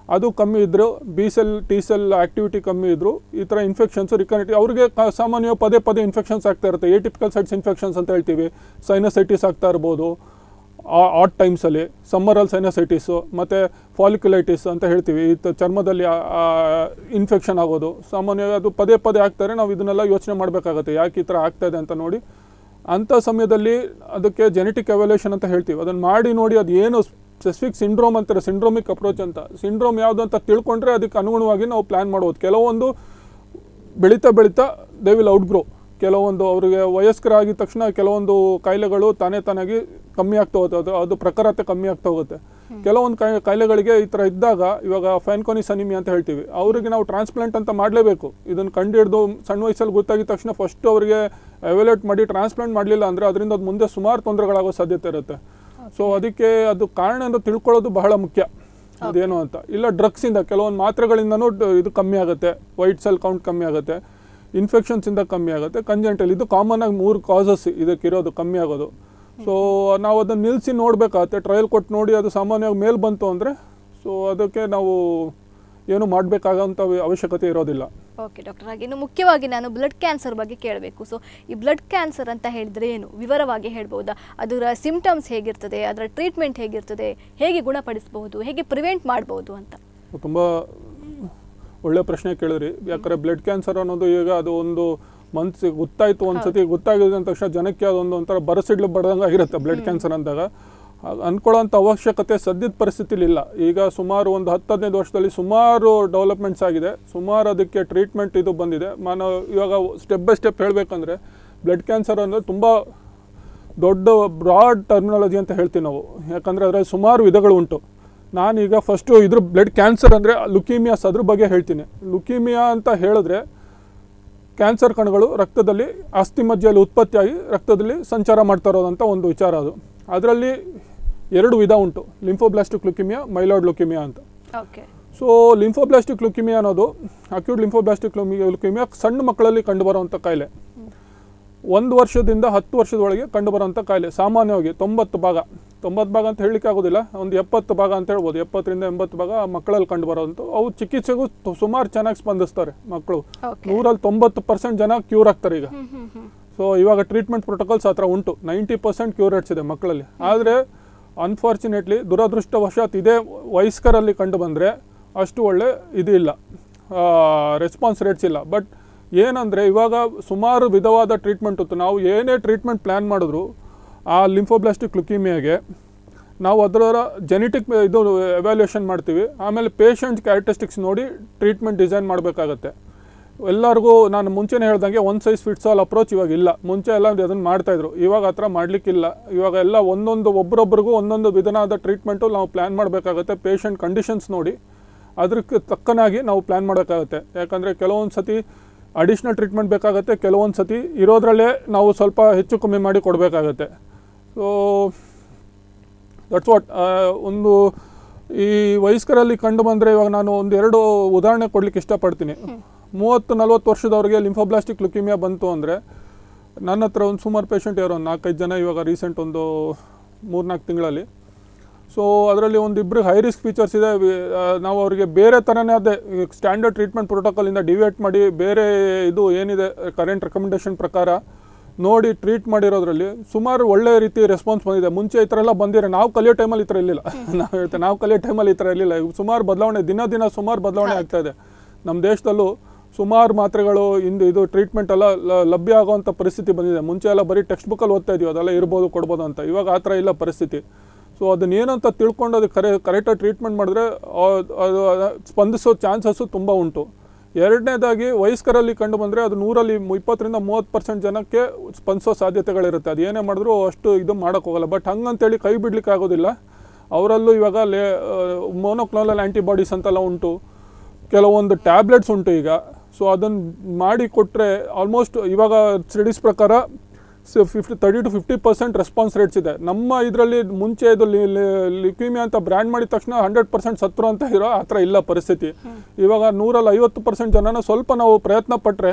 ಅದು ಕಮ್ಮಿ ಇದ್ದರು, B cell T cell activity ಕಮ್ಮಿ ಇದ್ದರು, ಈ ಥರ ಇನ್ಫೆಕ್ಷನ್ಸ್ ರಿಕನೆಕ್ಟ್ ಅವ್ರಿಗೆ ಸಾಮಾನ್ಯವಾಗಿ ಪದೇ ಪದೇ ಇನ್ಫೆಕ್ಷನ್ಸ್ ಆಗ್ತಾ ಇರುತ್ತೆ. ಏಟಿಪಿಕಲ್ ಸೈಟ್ಸ್ ಇನ್ಫೆಕ್ಷನ್ಸ್ ಅಂತ ಹೇಳ್ತೀವಿ. ಸೈನಸೈಟಿಸ್ ಆಗ್ತಾ ಇರ್ಬೋದು ಆಟ್ ಟೈಮ್ಸಲ್ಲಿ, ಸಮ್ಮರಲ್ಲಿ ಸೈನಸೈಟಿಸು ಮತ್ತು ಫಾಲಿಕ್ಯುಲೈಟಿಸ್ ಅಂತ ಹೇಳ್ತೀವಿ. ಚರ್ಮದಲ್ಲಿ ಇನ್ಫೆಕ್ಷನ್ ಆಗೋದು ಸಾಮಾನ್ಯವಾಗಿ ಅದು ಪದೇ ಪದೇ ಆಗ್ತಾರೆ. ನಾವು ಇದನ್ನೆಲ್ಲ ಯೋಚನೆ ಮಾಡಬೇಕಾಗತ್ತೆ, ಯಾಕೆ ಈ ಥರ ಆಗ್ತಾಯಿದೆ ಅಂತ ನೋಡಿ. ಅಂಥ ಸಮಯದಲ್ಲಿ ಅದಕ್ಕೆ ಜೆನೆಟಿಕ್ ಎವ್ಯಾಲ್ಯೂಷನ್ ಅಂತ ಹೇಳ್ತೀವಿ. ಅದನ್ನು ಮಾಡಿ ನೋಡಿ ಅದು ಏನು ಸ್ಪೆಸಿಫಿಕ್ ಸಿಂಡ್ರೋಮ್ ಅಂತಾರೆ, ಸಿಂಡ್ರೋಮಿಕ್ ಅಪ್ರೋಚ್ ಅಂತ. ಸಿಂಡ್ರೋಮ್ ಯಾವುದು ಅಂತ ತಿಳ್ಕೊಂಡ್ರೆ ಅದಕ್ಕೆ ಅನುಗುಣವಾಗಿ ನಾವು ಪ್ಲ್ಯಾನ್ ಮಾಡ್ಬೋದು. ಕೆಲವೊಂದು ಬೆಳೀತಾ ದೇ ವಿಲ್ ಔಟ್ಗ್ರೋ. ಕೆಲವೊಂದು ಅವರಿಗೆ ವಯಸ್ಕರಾಗಿದ ತಕ್ಷಣ ಕೆಲವೊಂದು ಕಾಯಿಲೆಗಳು ತಾನಾಗಿ ಕಮ್ಮಿ ಆಗ್ತಾ ಹೋಗುತ್ತೆ, ಅದು ಪ್ರಖರತೆ ಕಮ್ಮಿ ಆಗ್ತಾ ಹೋಗುತ್ತೆ. ಕೆಲವೊಂದು ಕಾಯಿಲೆಗಳಿಗೆ ಈ ಥರ ಇದ್ದಾಗ, ಇವಾಗ ಫೈನ್ಕೋನಿಸ್ ಅನಿಮಿಯಾ ಅಂತ ಹೇಳ್ತೀವಿ, ಅವರಿಗೆ ನಾವು ಟ್ರಾನ್ಸ್ಪ್ಲಾಂಟ್ ಅಂತ ಮಾಡಲೇಬೇಕು. ಇದನ್ನು ಕಂಡುಹಿಡಿದು ಸಣ್ಣ ವಯಸ್ಸಲ್ಲಿ ಗೊತ್ತಾಗಿದ ತಕ್ಷಣ ಫಸ್ಟ್ ಅವರಿಗೆ ಎವ್ಯಾಲ್ಯೂಯೇಟ್ ಮಾಡಿ ಟ್ರಾನ್ಸ್ಪ್ಲಾಂಟ್ ಮಾಡಲಿಲ್ಲ ಅಂದರೆ ಅದರಿಂದ ಅದು ಮುಂದೆ ಸುಮಾರು ತೊಂದರೆಗಳಾಗೋ ಸಾಧ್ಯತೆ ಇರುತ್ತೆ. ಸೊ ಅದಕ್ಕೆ ಅದು ಕಾರಣ ಅಂತ ತಿಳ್ಕೊಳ್ಳೋದು ಬಹಳ ಮುಖ್ಯ, ಅದೇನು ಅಂತ. ಇಲ್ಲ ಡ್ರಗ್ಸಿಂದ, ಕೆಲವೊಂದು ಮಾತ್ರೆಗಳಿಂದನೂ ಇದು ಕಮ್ಮಿ ಆಗುತ್ತೆ, ವೈಟ್ ಸೆಲ್ ಕೌಂಟ್ ಕಮ್ಮಿ ಆಗುತ್ತೆ, ಇನ್ಫೆಕ್ಷನ್ಸಿಂದ ಕಮ್ಮಿ ಆಗುತ್ತೆ, ಕಂಜೆಂಟಲ್, ಇದು ಕಾಮನ್ ಆಗಿ 3 ಕಾಸಸ್ ಇದಕ್ಕಿರೋದು ಕಮ್ಮಿ ಆಗೋದು. ಸೊ ನಾವು ಅದನ್ನು ನಿಲ್ಲಿಸಿ ನೋಡಬೇಕಾಗತ್ತೆ, ಟ್ರಯಲ್ ಕೊಟ್ಟು ನೋಡಿ ಅದು ಸಾಮಾನ್ಯವಾಗಿ ಮೇಲೆ ಬಂತು ಅಂದರೆ ಸೊ ಅದಕ್ಕೆ ನಾವು ಏನು ಮಾಡಬೇಕಾಗಂಥ ಅವಶ್ಯಕತೆ ಇರೋದಿಲ್ಲ. ಓಕೆ ಡಾಕ್ಟರ್, ಹಾಗೆ ಇನ್ನು ಮುಖ್ಯವಾಗಿ ನಾನು ಬ್ಲಡ್ ಕ್ಯಾನ್ಸರ್ ಬಗ್ಗೆ ಕೇಳಬೇಕು. ಸೊ ಈ ಬ್ಲಡ್ ಕ್ಯಾನ್ಸರ್ ಅಂತ ಹೇಳಿದರೆ ಏನು, ವಿವರವಾಗಿ ಹೇಳ್ಬೋದಾ? ಅದರ ಸಿಂಪ್ಟಮ್ಸ್ ಹೇಗಿರ್ತದೆ, ಅದರ ಟ್ರೀಟ್ಮೆಂಟ್ ಹೇಗಿರ್ತದೆ, ಹೇಗೆ ಗುಣಪಡಿಸಬಹುದು, ಹೇಗೆ ಪ್ರಿವೆಂಟ್ ಮಾಡ್ಬೋದು ಅಂತ? ತುಂಬ ಒಳ್ಳೆ ಪ್ರಶ್ನೆ ಕೇಳಿದ್ರಿ. ಯಾಕಂದರೆ ಬ್ಲಡ್ ಕ್ಯಾನ್ಸರ್ ಅನ್ನೋದು ಈಗ ಅದು ಒಂದು ಮನ್ಸಿಗೆ ಗೊತ್ತಾಯಿತು, ಒಂದ್ಸತಿ ಗೊತ್ತಾಗಿದೆ ಅಂದ ತಕ್ಷಣ ಜನಕ್ಕೆ ಅದೊಂದು ಒಂಥರ ಬರಸಿಡ್ಲು ಬಡ್ದಂಗೆ ಆಗಿರುತ್ತೆ. ಬ್ಲಡ್ ಕ್ಯಾನ್ಸರ್ ಅಂದಾಗ ಅಂದ್ಕೊಳ್ಳೋಂಥ ಅವಶ್ಯಕತೆ ಸದ್ಯದ ಪರಿಸ್ಥಿತಿಲಿ ಇಲ್ಲ. ಈಗ ಸುಮಾರು ಒಂದು 10-15 ವರ್ಷದಲ್ಲಿ ಸುಮಾರು ಡೆವಲಪ್ಮೆಂಟ್ಸ್ ಆಗಿದೆ, ಸುಮಾರು ಅದಕ್ಕೆ ಟ್ರೀಟ್ಮೆಂಟ್ ಇದು ಬಂದಿದೆ. ಇವಾಗ ಸ್ಟೆಪ್ ಬೈ ಸ್ಟೆಪ್ ಹೇಳಬೇಕಂದ್ರೆ ಬ್ಲಡ್ ಕ್ಯಾನ್ಸರ್ ಅಂದರೆ ತುಂಬ ದೊಡ್ಡ ಬ್ರಾಡ್ ಟರ್ಮಿನಾಲಜಿ ಅಂತ ಹೇಳ್ತೀವಿ ನಾವು. ಯಾಕಂದರೆ ಅದರಲ್ಲಿ ಸುಮಾರು ವಿಧಗಳು ಉಂಟು. ನಾನೀಗ ಫಸ್ಟು ಇದ್ರ ಬ್ಲಡ್ ಕ್ಯಾನ್ಸರ್ ಅಂದರೆ ಲುಕೀಮಿಯಾಸ್ ಅದ್ರ ಬಗ್ಗೆ ಹೇಳ್ತೀನಿ. ಲುಕೀಮಿಯಾ ಅಂತ ಹೇಳಿದ್ರೆ ಕ್ಯಾನ್ಸರ್ ಕಣಗಳು ರಕ್ತದಲ್ಲಿ ಅಸ್ಥಿಮಜ್ಜೆಯಲ್ಲಿ ಉತ್ಪತ್ತಿಯಾಗಿ ರಕ್ತದಲ್ಲಿ ಸಂಚಾರ ಮಾಡ್ತಾ ಇರೋದಂಥ ಒಂದು ವಿಚಾರ ಅದು. ಅದರಲ್ಲಿ 2 ವಿಧ ಉಂಟು, ಲಿಂಫೋಬ್ಲಾಸ್ಟಿಕ್ ಲುಕೀಮಿಯಾ, ಮೈಲಾಯ್ಡ್ ಲುಕೀಮಿಯಾ ಅಂತ. ಸೊ ಲಿಂಫೋಬ್ಲಾಸ್ಟಿಕ್ ಲುಕೀಮಿಯಾ ಅನ್ನೋದು, ಅಕ್ಯೂಟ್ ಲಿಂಫೋಬ್ಲಾಸ್ಟಿಕ್ ಲುಕೀಮಿಯಾ ಸಣ್ಣ ಮಕ್ಕಳಲ್ಲಿ ಕಂಡುಬರುವಂಥ ಕಾಯಿಲೆ. 1 ವರ್ಷದಿಂದ 10 ವರ್ಷದೊಳಗೆ ಕಂಡುಬರುವಂಥ ಕಾಯಿಲೆ. ಸಾಮಾನ್ಯವಾಗಿ 90 ಭಾಗ ಅಂತ ಹೇಳಲಿಕ್ಕೆ ಆಗೋದಿಲ್ಲ, ಒಂದು 70 ಭಾಗ ಅಂತ ಹೇಳ್ಬೋದು. 70ರಿಂದ 80 ಭಾಗ ಮಕ್ಕಳಲ್ಲಿ ಕಂಡುಬರೋಂಥ. ಅವು ಚಿಕಿತ್ಸೆಗೂ ಸುಮಾರು ಚೆನ್ನಾಗಿ ಸ್ಪಂದಿಸ್ತಾರೆ ಮಕ್ಕಳು. 100ರಲ್ಲಿ 90% ಜನ ಕ್ಯೂರ್ ಆಗ್ತಾರೆ ಈಗ. ಸೊ ಇವಾಗ ಟ್ರೀಟ್ಮೆಂಟ್ ಪ್ರೋಟೋಕಾಲ್ಸ್ ಆ ಥರ ಉಂಟು. 90% ಕ್ಯೂರ್ ರೇಟ್ಸ್ ಇದೆ ಮಕ್ಕಳಲ್ಲಿ. ಆದರೆ ಅನ್ಫಾರ್ಚುನೇಟ್ಲಿ ದುರದೃಷ್ಟವಶಾತ್ ಇದೇ ವಯಸ್ಕರಲ್ಲಿ ಕಂಡು ಬಂದರೆ ಅಷ್ಟು ಒಳ್ಳೆ ಇದು ಇಲ್ಲ, ರೆಸ್ಪಾನ್ಸ್ ರೇಟ್ಸ್ ಇಲ್ಲ. ಬಟ್ ಏನಂದರೆ ಇವಾಗ ಸುಮಾರು ವಿಧವಾದ ಟ್ರೀಟ್ಮೆಂಟ್ ಇತ್ತು. ನಾವು ಏನೇ ಟ್ರೀಟ್ಮೆಂಟ್ ಪ್ಲ್ಯಾನ್ ಮಾಡಿದ್ರು ಆ ಲಿಂಫೋಬ್ಲಾಸ್ಟಿಕ್ ಲುಕೀಮಿಯಾಗೆ ನಾವು ಅದರ ಜೆನೆಟಿಕ್ ಇದು ಎವ್ಯಾಲ್ಯೂಯೇಷನ್ ಮಾಡ್ತೀವಿ. ಆಮೇಲೆ ಪೇಷಂಟ್ ಕ್ಯಾರೆಕ್ಟರಿಸ್ಟಿಕ್ಸ್ ನೋಡಿ ಟ್ರೀಟ್ಮೆಂಟ್ ಡಿಸೈನ್ ಮಾಡಬೇಕಾಗತ್ತೆ. ಎಲ್ಲರಿಗೂ ನಾನು ಮುಂಚೆನೇ ಹೇಳ್ದಂಗೆ one size fits all approach ಇವಾಗ ಇಲ್ಲ. ಮುಂಚೆ ಎಲ್ಲ ಅದನ್ನು ಮಾಡ್ತಾಯಿದ್ರು, ಇವಾಗ ಆ ಥರ ಮಾಡಲಿಕ್ಕಿಲ್ಲ. ಇವಾಗ ಎಲ್ಲ ಒಬ್ಬರೊಬ್ಬರಿಗೂ ಒಂದೊಂದು ವಿಧನಾದ ಟ್ರೀಟ್ಮೆಂಟು ನಾವು ಪ್ಲ್ಯಾನ್ ಮಾಡಬೇಕಾಗತ್ತೆ. ಪೇಷಂಟ್ ಕಂಡೀಷನ್ಸ್ ನೋಡಿ ಅದಕ್ಕೆ ತಕ್ಕನಾಗಿ ನಾವು ಪ್ಲ್ಯಾನ್ ಮಾಡೋಕ್ಕಾಗತ್ತೆ. ಯಾಕಂದರೆ ಕೆಲವೊಂದು ಸತಿ ಅಡಿಷ್ನಲ್ ಟ್ರೀಟ್ಮೆಂಟ್ ಬೇಕಾಗುತ್ತೆ, ಕೆಲವೊಂದು ಸತಿ ಇರೋದ್ರಲ್ಲೇ ನಾವು ಸ್ವಲ್ಪ ಹೆಚ್ಚು ಕಮ್ಮಿ ಮಾಡಿ ಕೊಡಬೇಕಾಗತ್ತೆ. So that's what. ಒಂದು ಈ ವಯಸ್ಕರಲ್ಲಿ ಕಂಡು ಬಂದರೆ ಇವಾಗ ನಾನು 1-2 ಉದಾಹರಣೆ ಕೊಡಲಿಕ್ಕೆ ಇಷ್ಟಪಡ್ತೀನಿ. 30-40 ವರ್ಷದವ್ರಿಗೆ ಲಿಂಫೋಬ್ಲಾಸ್ಟಿಕ್ ಲುಕೀಮಿಯಾ ಬಂತು ಅಂದರೆ ನನ್ನ ಹತ್ರ ಒಂದು ಸುಮಾರು ಪೇಷಂಟ್ ಇರೋ 4-5 ಜನ ಇವಾಗ ರೀಸೆಂಟ್ ಒಂದು 3-4 ತಿಂಗಳಲ್ಲಿ. ಸೊ ಅದರಲ್ಲಿ ಒಂದಿಬ್ಬರಿಗೆ ಹೈ ರಿಸ್ಕ್ ಫೀಚರ್ಸ್ ಇದೆ. ನಾವು ಅವರಿಗೆ ಬೇರೆ ಥರನೇ ಅದೇ ಸ್ಟ್ಯಾಂಡರ್ಡ್ ಟ್ರೀಟ್ಮೆಂಟ್ ಪ್ರೋಟೋಕಾಲಿಂದ ಡಿವೇಟ್ ಮಾಡಿ ಬೇರೆ ಇದು ಏನಿದೆ ಕರೆಂಟ್ ರೆಕಮೆಂಡೇಷನ್ ಪ್ರಕಾರ ನೋಡಿ ಟ್ರೀಟ್ ಮಾಡಿರೋದ್ರಲ್ಲಿ ಸುಮಾರು ಒಳ್ಳೆ ರೀತಿ ರೆಸ್ಪಾನ್ಸ್ ಬಂದಿದೆ. ಮುಂಚೆ ಈ ಥರ ಎಲ್ಲ ಬಂದಿರೋ ನಾವು ಕಲಿಯೋ ಟೈಮಲ್ಲಿ ಈ ಥರ ಇರಲಿಲ್ಲ. ನಾವು ಕಲಿಯೋ ಟೈಮಲ್ಲಿ ಈ ಥರ ಇರಲಿಲ್ಲ. ಸುಮಾರು ಬದಲಾವಣೆ, ದಿನ ಸುಮಾರು ಬದಲಾವಣೆ ಆಗ್ತಾ ಇದೆ. ನಮ್ಮ ದೇಶದಲ್ಲೂ ಸುಮಾರು ಮಾತ್ರೆಗಳು ಇದು ಟ್ರೀಟ್ಮೆಂಟ್ ಎಲ್ಲ ಲಭ್ಯ ಆಗೋವಂಥ ಪರಿಸ್ಥಿತಿ ಬಂದಿದೆ. ಮುಂಚೆ ಎಲ್ಲ ಬರೀ ಟೆಕ್ಸ್ಟ್ ಬುಕ್ಕಲ್ಲಿ ಓದ್ತಾ ಇದೀವಿ, ಅದೆಲ್ಲ ಇರ್ಬೋದು ಕೊಡ್ಬೋದು ಅಂತ. ಇವಾಗ ಆ ಥರ ಇಲ್ಲ ಪರಿಸ್ಥಿತಿ. ಸೊ ಅದನ್ನೇನಂತ ತಿಳ್ಕೊಂಡು ಅದು ಕರೆಕ್ಟಾಗಿ ಟ್ರೀಟ್ಮೆಂಟ್ ಮಾಡಿದ್ರೆ ಅದು ಸ್ಪಂದಿಸೋ ಚಾನ್ಸಸ್ಸು ತುಂಬ ಉಂಟು. ಎರಡನೇದಾಗಿ ವಯಸ್ಕರಲ್ಲಿ ಕಂಡು ಬಂದರೆ ಅದು 100ರಲ್ಲಿ 20-30% ಜನಕ್ಕೆ ಸ್ಪಂದಿಸೋ ಸಾಧ್ಯತೆಗಳಿರುತ್ತೆ. ಅದು ಏನೇ ಮಾಡಿದ್ರು ಅಷ್ಟು ಇದು ಮಾಡೋಕ್ಕೋಗಲ್ಲ. ಬಟ್ ಹಂಗಂತೇಳಿ ಕೈ ಬಿಡ್ಲಿಕ್ಕೆ ಆಗೋದಿಲ್ಲ. ಅವರಲ್ಲೂ ಇವಾಗ ಮೋನೋಕ್ಲೋನಲ್ ಆ್ಯಂಟಿಬಾಡೀಸ್ ಅಂತೆಲ್ಲ ಉಂಟು, ಕೆಲವೊಂದು ಟ್ಯಾಬ್ಲೆಟ್ಸ್ ಉಂಟು ಈಗ. ಸೊ ಅದನ್ನು ಮಾಡಿ ಕೊಟ್ಟರೆ ಆಲ್ಮೋಸ್ಟ್ ಇವಾಗ ಸ್ಟಡೀಸ್ ಪ್ರಕಾರ 30-50% ರೆಸ್ಪಾನ್ಸ್ ರೇಟ್ಸ್ ಇದೆ. ನಮ್ಮ ಇದರಲ್ಲಿ ಮುಂಚೆ ಇದು ಲ್ಯುಕೀಮಿಯಾ ಅಂತ ಬ್ರ್ಯಾಂಡ್ ಮಾಡಿದ ತಕ್ಷಣ 100% ಸತ್ರು ಅಂತ ಇರೋ ಆ ಥರ ಇಲ್ಲ ಪರಿಸ್ಥಿತಿ. ಇವಾಗ 100ರಲ್ಲಿ 50% ಜನನ ಸ್ವಲ್ಪ ನಾವು ಪ್ರಯತ್ನ ಪಟ್ಟರೆ,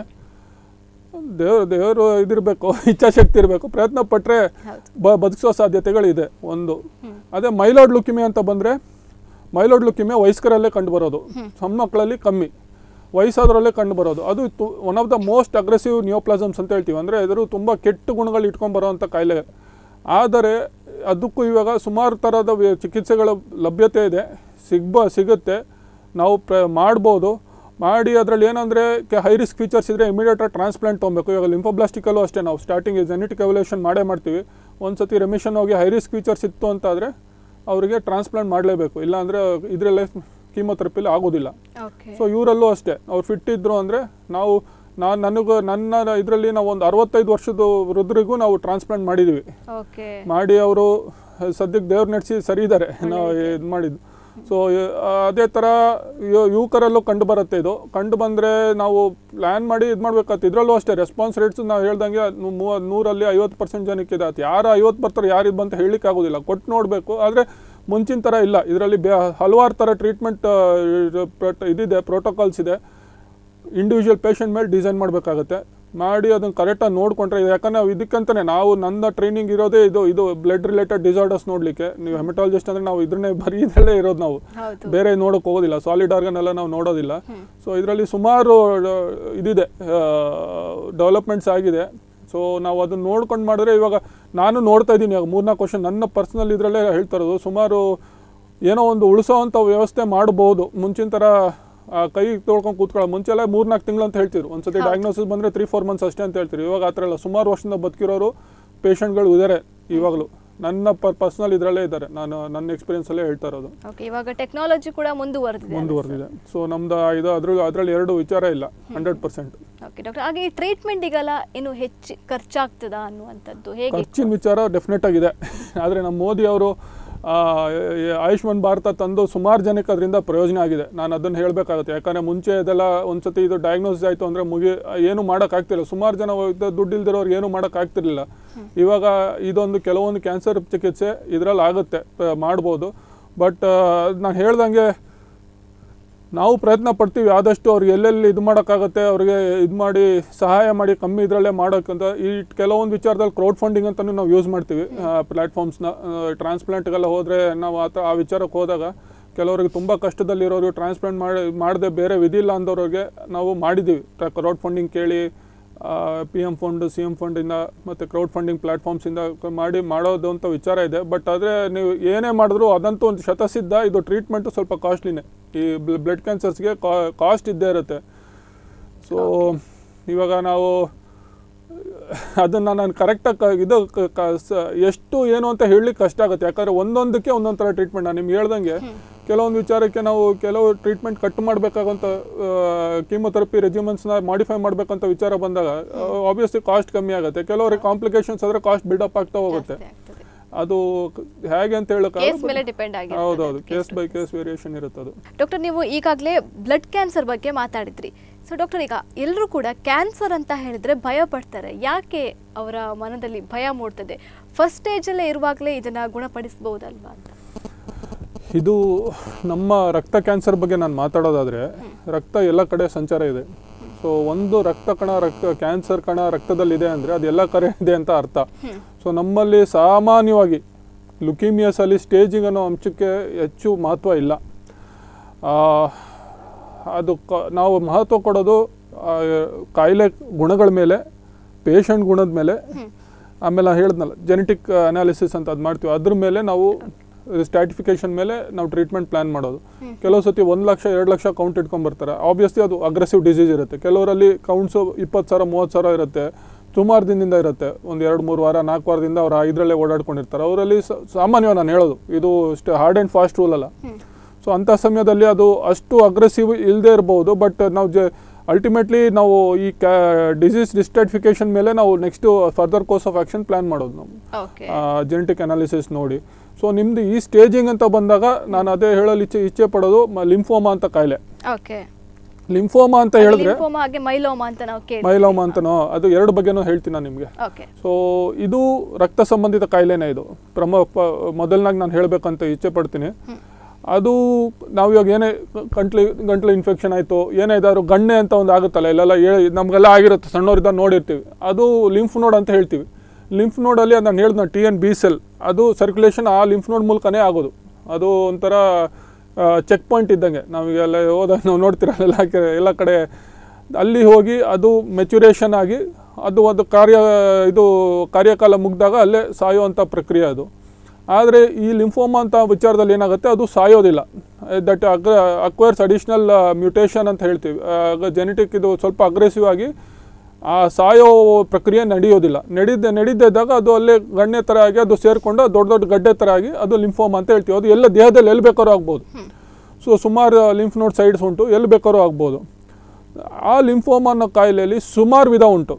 ದೇವರು ಇದಿರಬೇಕು, ಇಚ್ಛಾಶಕ್ತಿ ಇರಬೇಕು, ಪ್ರಯತ್ನ ಪಟ್ಟರೆ ಬದುಕಿಸೋ ಸಾಧ್ಯತೆಗಳಿದೆ ಒಂದು. ಅದೇ ಮೈಲಾಯ್ಡ್ ಲುಕೀಮಿಯಾ ಅಂತ ಬಂದರೆ ಮೈಲೋಡ್ ಲುಕಿಮಿಯಾ ವಯಸ್ಕರಲ್ಲೇ ಕಂಡುಬರೋದು, ಸಣ್ಣ ಮಕ್ಕಳಲ್ಲಿ ಕಮ್ಮಿ, ವಯಸ್ಸಾದರಲ್ಲೇ ಕಂಡು ಬರೋದು. ಅದು one of the most aggressive neoplasms ಅಂತ ಹೇಳ್ತೀವಿ. ಅಂದರೆ ಎದುರು ತುಂಬ ಕೆಟ್ಟ ಗುಣಗಳು ಇಟ್ಕೊಂಡು ಬರೋವಂಥ ಕಾಯಿಲೆ. ಆದರೆ ಅದಕ್ಕೂ ಇವಾಗ ಸುಮಾರು ಥರದ ಚಿಕಿತ್ಸೆಗಳ ಲಭ್ಯತೆ ಇದೆ, ಸಿಗುತ್ತೆ, ನಾವು ಮಾಡ್ಬೋದು. ಮಾಡಿ ಅದರಲ್ಲಿ ಏನಂದರೆ ಹೈ ರಿಸ್ಕ್ ಫೀಚರ್ಸ್ ಇದ್ದರೆ ಇಮಿಡಿಯೇಟಾಗಿ ಟ್ರಾನ್ಸ್ಪ್ಲಾಂಟ್ ತೊಗೊಬೇಕು. ಇವಾಗ ಲಿಂಫೋಬ್ಲಾಸ್ಟಿಕಲ್ಲೂ ಅಷ್ಟೇ, ನಾವು ಸ್ಟಾರ್ಟಿಂಗ್ ಜೆನೆಟಿಕ್ ಎವಲ್ಯೂಷನ್ ಮಾಡ್ತೀವಿ. ಒಂದು ಸತಿ ರೆಮಿಷನ್ ಹೋಗಿ ಹೈ ರಿಸ್ಕ್ ಫೀಚರ್ಸ್ ಇತ್ತು ಅಂತಾದರೆ ಅವರಿಗೆ ಟ್ರಾನ್ಸ್ಪ್ಲಾಂಟ್ ಮಾಡಲೇಬೇಕು, ಇಲ್ಲಾಂದರೆ ಇದರಲ್ಲೇ ಕೀಮೋಥೆರಪಿಲಿ ಆಗೋದಿಲ್ಲ. ಸೊ ಇವರಲ್ಲೂ ಅಷ್ಟೇ, ಅವ್ರು ಫಿಟ್ ಇದ್ದರು ಅಂದರೆ ನನ್ನ ಇದರಲ್ಲಿ ನಾವು ಒಂದು 65 ವರ್ಷದ ವೃದ್ಧರಿಗೂ ನಾವು ಟ್ರಾನ್ಸ್ಪ್ಲಾಂಟ್ ಮಾಡಿದ್ದೀವಿ. ಮಾಡಿ ಅವರು ಸದ್ಯಕ್ಕೆ ದೇವ್ರು ನಡೆಸಿ ಸರಿ ಇದ್ದಾರೆ, ನಾವು ಇದು ಮಾಡಿದ್ದು. ಸೊ ಅದೇ ಥರ ಯುವಕರಲ್ಲೂ ಕಂಡು ಬರುತ್ತೆ. ಇದು ಕಂಡು ಬಂದರೆ ನಾವು ಪ್ಲ್ಯಾನ್ ಮಾಡಿ ಇದು ಮಾಡಬೇಕಾಗ್ತದೆ. ಇದರಲ್ಲೂ ಅಷ್ಟೇ ರೆಸ್ಪಾನ್ಸ್ ರೇಟ್ಸ್ ನಾವು ಹೇಳ್ದಂಗೆ 100ರಲ್ಲಿ 50% ಜನಕ್ಕೆ ಇದೆ. ಯಾರು 50 ಬರ್ತಾರೆ, ಯಾರು ಇದು ಬಂತ ಹೇಳಲಿಕ್ಕೆ ಆಗೋದಿಲ್ಲ, ಕೊಟ್ಟು ನೋಡಬೇಕು. ಆದರೆ ಮುಂಚಿನ ಥರ ಇಲ್ಲ, ಇದರಲ್ಲಿ ಹಲವಾರು ಥರ ಟ್ರೀಟ್ಮೆಂಟ್ ಇದಿದೆ, ಪ್ರೋಟೋಕಾಲ್ಸ್ ಇದೆ. ಇಂಡಿವಿಜುವಲ್ ಪೇಷಂಟ್ ಮೇಲೆ ಡಿಸೈನ್ ಮಾಡಬೇಕಾಗತ್ತೆ. ಮಾಡಿ ಅದನ್ನು ಕರೆಕ್ಟಾಗಿ ನೋಡಿಕೊಂಡ್ರೆ, ಯಾಕಂದರೆ ನಾವು ಇದಕ್ಕಂತಲೇ ನನ್ನ ಟ್ರೈನಿಂಗ್ ಇರೋದೇ ಇದು ಬ್ಲಡ್ ರಿಲೇಟೆಡ್ ಡಿಸಾರ್ಡರ್ಸ್ ನೋಡಲಿಕ್ಕೆ. ನೀವು ಹೆಮಟಾಲಜಿಸ್ಟ್ ಅಂದರೆ ನಾವು ಇದನ್ನೇ ಬರೀ ಇದರಲ್ಲೇ ಇರೋದು, ನಾವು ಬೇರೆ ನೋಡೋಕೆ ಹೋಗೋದಿಲ್ಲ, ಸಾಲಿಡ್ ಆರ್ಗನ್ ಎಲ್ಲ ನಾವು ನೋಡೋದಿಲ್ಲ. ಸೊ ಇದರಲ್ಲಿ ಸುಮಾರು ಇದಿದೆ, ಡೆವಲಪ್ಮೆಂಟ್ಸ್ ಆಗಿದೆ. ಸೊ ನಾವು ಅದನ್ನು ನೋಡ್ಕೊಂಡು ಮಾಡಿದ್ರೆ, ಇವಾಗ ನಾನು ನೋಡ್ತಾ ಇದ್ದೀನಿ, ಇವಾಗ 3-4 ವರ್ಷ ನನ್ನ ಪರ್ಸ್ನಲ್ ಇದರಲ್ಲೇ ಹೇಳ್ತಾ ಇರೋದು, ಸುಮಾರು ಏನೋ ಒಂದು ಉಳಿಸೋವಂಥ ವ್ಯವಸ್ಥೆ ಮಾಡ್ಬೋದು. ಮುಂಚಿನ ಥರ ಕೈ ತೊಳ್ಕೊಂಡು ಕೂತ್ಕೊಳ್ಳೋ ಮುಂಚೆಲ್ಲ 3-4 ತಿಂಗಳು ಅಂತ ಹೇಳ್ತಿದ್ರು. ಒಂದ್ಸತಿ ಡಯಾಗ್ನೋಸಿಸ್ ಬಂದರೆ 3-4 ಮಂತ್ಸ್ ಅಷ್ಟೇ ಅಂತ ಹೇಳ್ತೀರಿ. ಇವಾಗ ಆ ಥರ ಎಲ್ಲ ಸುಮಾರು ವರ್ಷದಿಂದ ಬದುಕಿರೋರು ಪೇಷಂಟ್ಗಳು ಇದ್ದಾರೆ ಇವಾಗಲೂ. ನನ್ನ ಪರ್ಸನಲ್ ಇದರಲ್ಲೇ ಇದ್ದಾರೆ, ನಾನು ನನ್ನ ಎಕ್ಸ್ಪೀರಿಯನ್ಸಲ್ಲೇ ಹೇಳ್ತಾ ಇರೋದು. ಇವಾಗ ಟೆಕ್ನಾಲಜಿ ಕೂಡ ಮುಂದುವರೆದಿದೆ. ಸೊ ನಮ್ದು ಇದು ಅದರಲ್ಲಿ ಎರಡು ವಿಚಾರ ಇಲ್ಲ, 100%. ಓಕೆ ಡಾಕ್ಟರ್, ಹಾಗೆ ಟ್ರೀಟ್ಮೆಂಟಿಗೆಲ್ಲ ಇನ್ನು ಹೆಚ್ಚು ಖರ್ಚಾಗ್ತದಾ ಅನ್ನುವಂಥದ್ದು ಹೇಗೆ? ಖರ್ಚಿನ ವಿಚಾರ ಡೆಫಿನೆಟ್ ಆಗಿದೆ. ಆದರೆ ನಮ್ಮ ಮೋದಿ ಅವರು ಆಯುಷ್ಮಾನ್ ಭಾರತ ತಂದು ಸುಮಾರು ಜನಕ್ಕೆ ಅದರಿಂದ ಪ್ರಯೋಜನ ಆಗಿದೆ. ನಾನು ಅದನ್ನು ಹೇಳಬೇಕಾಗುತ್ತೆ. ಯಾಕಂದರೆ ಮುಂಚೆ ಇದೆಲ್ಲ ಒಂದ್ಸತಿ ಇದು ಡಯಾಗ್ನೋಸಿಸ್ ಆಯಿತು ಅಂದರೆ ಏನು ಮಾಡೋಕ್ಕಾಗ್ತಿಲ್ಲ. ಸುಮಾರು ಜನ ದುಡ್ಡು ಇಲ್ದಿರೋರ್ಗೆ ಏನು ಮಾಡೋಕ್ಕಾಗ್ತಿರ್ಲಿಲ್ಲ. ಇವಾಗ ಇದೊಂದು ಕೆಲವೊಂದು ಕ್ಯಾನ್ಸರ್ ಚಿಕಿತ್ಸೆ ಇದರಲ್ಲಿ ಆಗುತ್ತೆ, ಮಾಡ್ಬೋದು. ಬಟ್ ನಾನು ಹೇಳ್ದಂಗೆ ನಾವು ಪ್ರಯತ್ನ ಪಡ್ತೀವಿ ಆದಷ್ಟು ಅವ್ರಿಗೆ ಎಲ್ಲೆಲ್ಲಿ ಇದು ಮಾಡೋಕ್ಕಾಗತ್ತೆ ಅವ್ರಿಗೆ ಇದು ಮಾಡಿ ಸಹಾಯ ಮಾಡಿ ಕಮ್ಮಿ ಇದರಲ್ಲೇ ಮಾಡೋಕ್ಕಂತ. ಈ ಕೆಲವೊಂದು ವಿಚಾರದಲ್ಲಿ ಕ್ರೌಡ್ ಫಂಡಿಂಗ್ ಅಂತಲೂ ನಾವು ಯೂಸ್ ಮಾಡ್ತೀವಿ ಪ್ಲ್ಯಾಟ್ಫಾರ್ಮ್ಸ್ನ. ಟ್ರಾನ್ಸ್ಪ್ಲಾಂಟ್ಗೆಲ್ಲ ಹೋದರೆ ನಾವು ಆ ವಿಚಾರಕ್ಕೆ ಹೋದಾಗ ಕೆಲವರಿಗೆ ತುಂಬ ಕಷ್ಟದಲ್ಲಿರೋರು ಟ್ರಾನ್ಸ್ಪ್ಲಾಂಟ್ ಮಾಡದೆ ಬೇರೆ ವಿಧಿ ಇಲ್ಲ ಅಂದವ್ರಿಗೆ ನಾವು ಮಾಡಿದ್ದೀವಿ. ಕ್ರೌಡ್ ಫಂಡಿಂಗ್ ಕೇಳಿ PM ಫಂಡ್, CM ಫಂಡಿಂದ ಮತ್ತು ಕ್ರೌಡ್ ಫಂಡಿಂಗ್ ಪ್ಲ್ಯಾಟ್ಫಾರ್ಮ್ಸಿಂದ ಮಾಡೋದು ಅಂತ ವಿಚಾರ ಇದೆ. ಬಟ್ ಆದರೆ ನೀವು ಏನೇ ಮಾಡಿದ್ರು ಅದಂತೂ ಒಂದು ಶತಸಿದ್ಧ, ಇದು ಟ್ರೀಟ್ಮೆಂಟು ಸ್ವಲ್ಪ ಕಾಸ್ಟ್ಲಿನೇ. ಈ ಬ್ಲಡ್ ಕ್ಯಾನ್ಸರ್ಸ್ಗೆ ಕಾಸ್ಟ್ ಇದ್ದೇ ಇರುತ್ತೆ. ಸೊ ಇವಾಗ ನಾವು ಅದನ್ನು ನಾನು ಕರೆಕ್ಟಾಗಿ ಎಷ್ಟು ಏನು ಅಂತ ಹೇಳಲಿಕ್ಕೆ ಕಷ್ಟ ಆಗುತ್ತೆ. ಯಾಕಂದರೆ ಒಂದೊಂದಕ್ಕೆ ಒಂದೊಂದು ಥರ ಟ್ರೀಟ್ಮೆಂಟ್. ನಾನು ನಿಮ್ಗೆ ಹೇಳ್ದಂಗೆ ಕೆಲವೊಂದು ವಿಚಾರಕ್ಕೆ ನಾವು ಕೆಲವು ಟ್ರೀಟ್ಮೆಂಟ್ ಕಟ್ ಮಾಡಬೇಕಾಗಂತ ಕೀಮೋಥೆರಪಿ ರೆಜಿಮೆಂಟ್ಸ್ನ ಮಾಡಿಫೈ ಮಾಡಬೇಕಂತ ವಿಚಾರ ಬಂದಾಗ ಆಬ್ವಿಯಸ್ಲಿ ಕಾಸ್ಟ್ ಕಮ್ಮಿ ಆಗುತ್ತೆ. ಕೆಲವರಿಗೆ ಕಾಂಪ್ಲಿಕೇಶನ್ಸ್ ಆದರೆ ಕಾಸ್ಟ್ ಬಿಲ್ಡಪ್ ಆಗ್ತಾ ಹೋಗುತ್ತೆ. ಅದು ಹೇಗೆ ಅಂತ ಹೇಳೋಕ್ಕಾಗಲ್ಲ. ಹೌದೌದು, ಕೇಸ್ ಬೈ ಕೇಸ್ ವೇರಿಯೇಷನ್ ಇರುತ್ತೆ ಅದು. ಡಾಕ್ಟರ್, ನೀವು ಈಗಾಗಲೇ ಬ್ಲಡ್ ಕ್ಯಾನ್ಸರ್ ಬಗ್ಗೆ ಮಾತಾಡಿದ್ರಿ. ಸೊ ಡಾಕ್ಟರ್, ಈಗ ಎಲ್ಲರೂ ಕೂಡ ಕ್ಯಾನ್ಸರ್ ಅಂತ ಹೇಳಿದ್ರೆ ಭಯ ಪಡ್ತಾರೆ. ಯಾಕೆ ಅವರ ಮನದಲ್ಲಿ ಭಯ ಮೂಡ್ತದೆ? ಫಸ್ಟ್ ಸ್ಟೇಜಲ್ಲೇ ಇರುವಾಗಲೇ ಇದನ್ನು ಗುಣಪಡಿಸಬಹುದಲ್ವಾ ಅಂತ? ಇದು ನಮ್ಮ ರಕ್ತ ಕ್ಯಾನ್ಸರ್ ಬಗ್ಗೆ ನಾನು ಮಾತಾಡೋದಾದರೆ, ರಕ್ತ ಎಲ್ಲ ಕಡೆ ಸಂಚಾರ ಇದೆ. ಸೊ ಒಂದು ಕ್ಯಾನ್ಸರ್ ಕಣ ರಕ್ತದಲ್ಲಿದೆ ಅಂದರೆ ಅದು ಎಲ್ಲ ಕಡೆ ಇದೆ ಅಂತ ಅರ್ಥ. ಸೊ ನಮ್ಮಲ್ಲಿ ಸಾಮಾನ್ಯವಾಗಿ ಲುಕೀಮಿಯಾಸಲ್ಲಿ ಸ್ಟೇಜಿಂಗ್ ಅನ್ನೋ ಅಂಶಕ್ಕೆ ಹೆಚ್ಚು ಮಹತ್ವ ಇಲ್ಲ. ಅದು ನಾವು ಮಹತ್ವ ಕೊಡೋದು ಕಾಯಿಲೆ ಗುಣಗಳ ಮೇಲೆ, ಪೇಷಂಟ್ ಗುಣದ ಮೇಲೆ, ಆಮೇಲೆ ನಾನು ಹೇಳಿದ್ನಲ್ಲ ಜೆನೆಟಿಕ್ ಅನಾಲಿಸಿಸ್ ಅಂತ ಅದು ಮಾಡ್ತೀವಿ, ಅದ್ರ ಮೇಲೆ ನಾವು ಸ್ಟ್ರಾಟಿಫಿಕೇಶನ್ ಮೇಲೆ ನಾವು ಟ್ರೀಟ್ಮೆಂಟ್ ಪ್ಲಾನ್ ಮಾಡೋದು. ಕೆಲವು ಸತಿ 1 ಲಕ್ಷ 2 ಲಕ್ಷ ಕೌಂಟ್ ಇಟ್ಕೊಂಡ್ಬರ್ತಾರೆ. ಆಬ್ವಿಯಸ್ಲಿ ಅದು ಅಗ್ರೆಸಿವ್ ಡಿಸೀಸ್ ಇರುತ್ತೆ. ಕೆಲವರಲ್ಲಿ ಕೌಂಟ್ಸು 20,000 30,000 ಇರುತ್ತೆ. ಸುಮಾರು ದಿನದಿಂದ ಇರುತ್ತೆ, ಒಂದು 2-3 ವಾರ 4 ವಾರದಿಂದ ಅವ್ರು ಇದರಲ್ಲೇ ಓಡಾಡ್ಕೊಂಡಿರ್ತಾರೆ. ಅವರಲ್ಲಿ ಸಾಮಾನ್ಯವಾಗಿ ನಾನು ಹೇಳೋದು ಇದು ಹಾರ್ಡ್ ಆ್ಯಂಡ್ ಫಾಸ್ಟ್ ರೂಲ್ ಅಲ್ಲ. ಸೊ ಅಂಥ ಸಮಯದಲ್ಲಿ ಅದು ಅಷ್ಟು ಅಗ್ರೆಸಿವ್ ಇಲ್ಲದೆ ಇರ್ಬೋದು. ಬಟ್ ನಾವು ಅಲ್ಟಿಮೇಟ್ಲಿ ನಾವು ಈ ಡಿಸೀಸ್ ಡಿಸ್ಟ್ರಾಟಿಫಿಕೇಶನ್ ಮೇಲೆ ನಾವು next further course of action plan ಮಾಡೋದು ನಾವು ಜೆನೆಟಿಕ್ ಅನಾಲಿಸಿಸ್ ನೋಡಿ. ಸೊ ನಿಮ್ದು ಈ ಸ್ಟೇಜಿಂಗ್ ಅಂತ ಬಂದಾಗ ನಾನು ಅದೇ ಹೇಳಲು ಇಚ್ಛೆ ಪಡೋದು ಲಿಂಫೋಮಾ ಅಂತ ಕಾಯಿಲೆ. ಲಿಂಫೋಮಾ ಅಂತ ಹೇಳಿದ್ರೆ ಮೈಲೋಮಾ ಅಂತನೋ ಅದು ಎರಡು ಬಗ್ಗೆನೂ ಹೇಳ್ತೀನಿ ನಾನು ನಿಮಗೆ. ಸೊ ಇದು ರಕ್ತ ಸಂಬಂಧಿತ ಕಾಯಿಲೆನೇ. ಇದು ಮೊದಲನಾಗಿ ನಾನು ಹೇಳಬೇಕಂತ ಇಚ್ಛೆ ಪಡ್ತೀನಿ. ಅದು ನಾವು ಇವಾಗ ಏನೇ ಗಂಟ್ಲು ಇನ್ಫೆಕ್ಷನ್ ಆಯಿತು, ಏನೇ ಇದಾದ್ರು ಗಣ್ಣೆ ಅಂತ ಒಂದು ಆಗುತ್ತಲ್ಲ, ಇಲ್ಲೆಲ್ಲ ನಮಗೆಲ್ಲ ಆಗಿರುತ್ತೆ, ಸಣ್ಣವರಿದ್ದಾಗ ನೋಡಿರ್ತೀವಿ. ಅದು ಲಿಂಫ್ ನೋಡ್ ಅಂತ ಹೇಳ್ತೀವಿ. ಲಿಂಫ್ ನೋಡಲ್ಲಿ ನಾನು ಹೇಳ್ದೆ TNB ಸೆಲ್, ಅದು ಸರ್ಕ್ಯುಲೇಷನ್ ಆ ಲಿಂಫ್ ನೋಡ್ ಮೂಲಕನೇ ಆಗೋದು. ಅದು ಒಂಥರ ಚೆಕ್ ಪಾಯಿಂಟ್ ಇದ್ದಂಗೆ. ನಾವೀಗೆಲ್ಲ ಹೋದಾಗ ನಾವು ನೋಡ್ತಿರಲ್ಲ ಎಲ್ಲ ಕಡೆ, ಅಲ್ಲಿ ಹೋಗಿ ಅದು ಮೆಚುರೇಷನ್ ಆಗಿ ಅದು ಕಾರ್ಯಕಾಲ ಮುಗಿದಾಗ ಅಲ್ಲೇ ಸಾಯುವಂಥ ಪ್ರಕ್ರಿಯೆ ಅದು. ಆದರೆ ಈ ಲಿಂಫೋಮಾ ಅಂತ ವಿಚಾರದಲ್ಲಿ ಏನಾಗುತ್ತೆ, ಅದು ಸಾಯೋದಿಲ್ಲ. ದಟ್ ಅಕ್ವೈರ್ಸ್ ಅಡಿಷ್ನಲ್ ಮ್ಯೂಟೇಷನ್ ಅಂತ ಹೇಳ್ತೀವಿ. ಜೆನೆಟಿಕ್ ಇದು ಸ್ವಲ್ಪ ಅಗ್ರೆಸಿವ್ ಆಗಿ ಆ ಸಾಯೋ ಪ್ರಕ್ರಿಯೆ ನಡೆಯೋದಿಲ್ಲ. ನಡೀದಿದ್ದಾಗ ಅದು ಅಲ್ಲೇ ಗಣ್ಣೆ ಥರ ಆಗಿ ಅದು ಸೇರಿಕೊಂಡು ದೊಡ್ಡ ದೊಡ್ಡ ಗಡ್ಡೆ ಥರ ಆಗಿ ಅದು ಲಿಂಫೋಮಾ ಅಂತ ಹೇಳ್ತೀವಿ. ಅದು ಎಲ್ಲ ದೇಹದಲ್ಲಿ ಎಲ್ಲಿ ಬೇಕಾದ್ರೂ ಆಗ್ಬೋದು. ಸೊ ಸುಮಾರು ಲಿಂಫ್ ನೋಡ್ ಸೈಡ್ಸ್ ಉಂಟು, ಎಲ್ಲಿ ಬೇಕಾದ್ರೂ ಆಗ್ಬೋದು. ಆ ಲಿಂಫೋಮಾ ಅನ್ನೋ ಕಾಯಿಲೆಯಲ್ಲಿ ಸುಮಾರು ವಿಧ ಉಂಟು.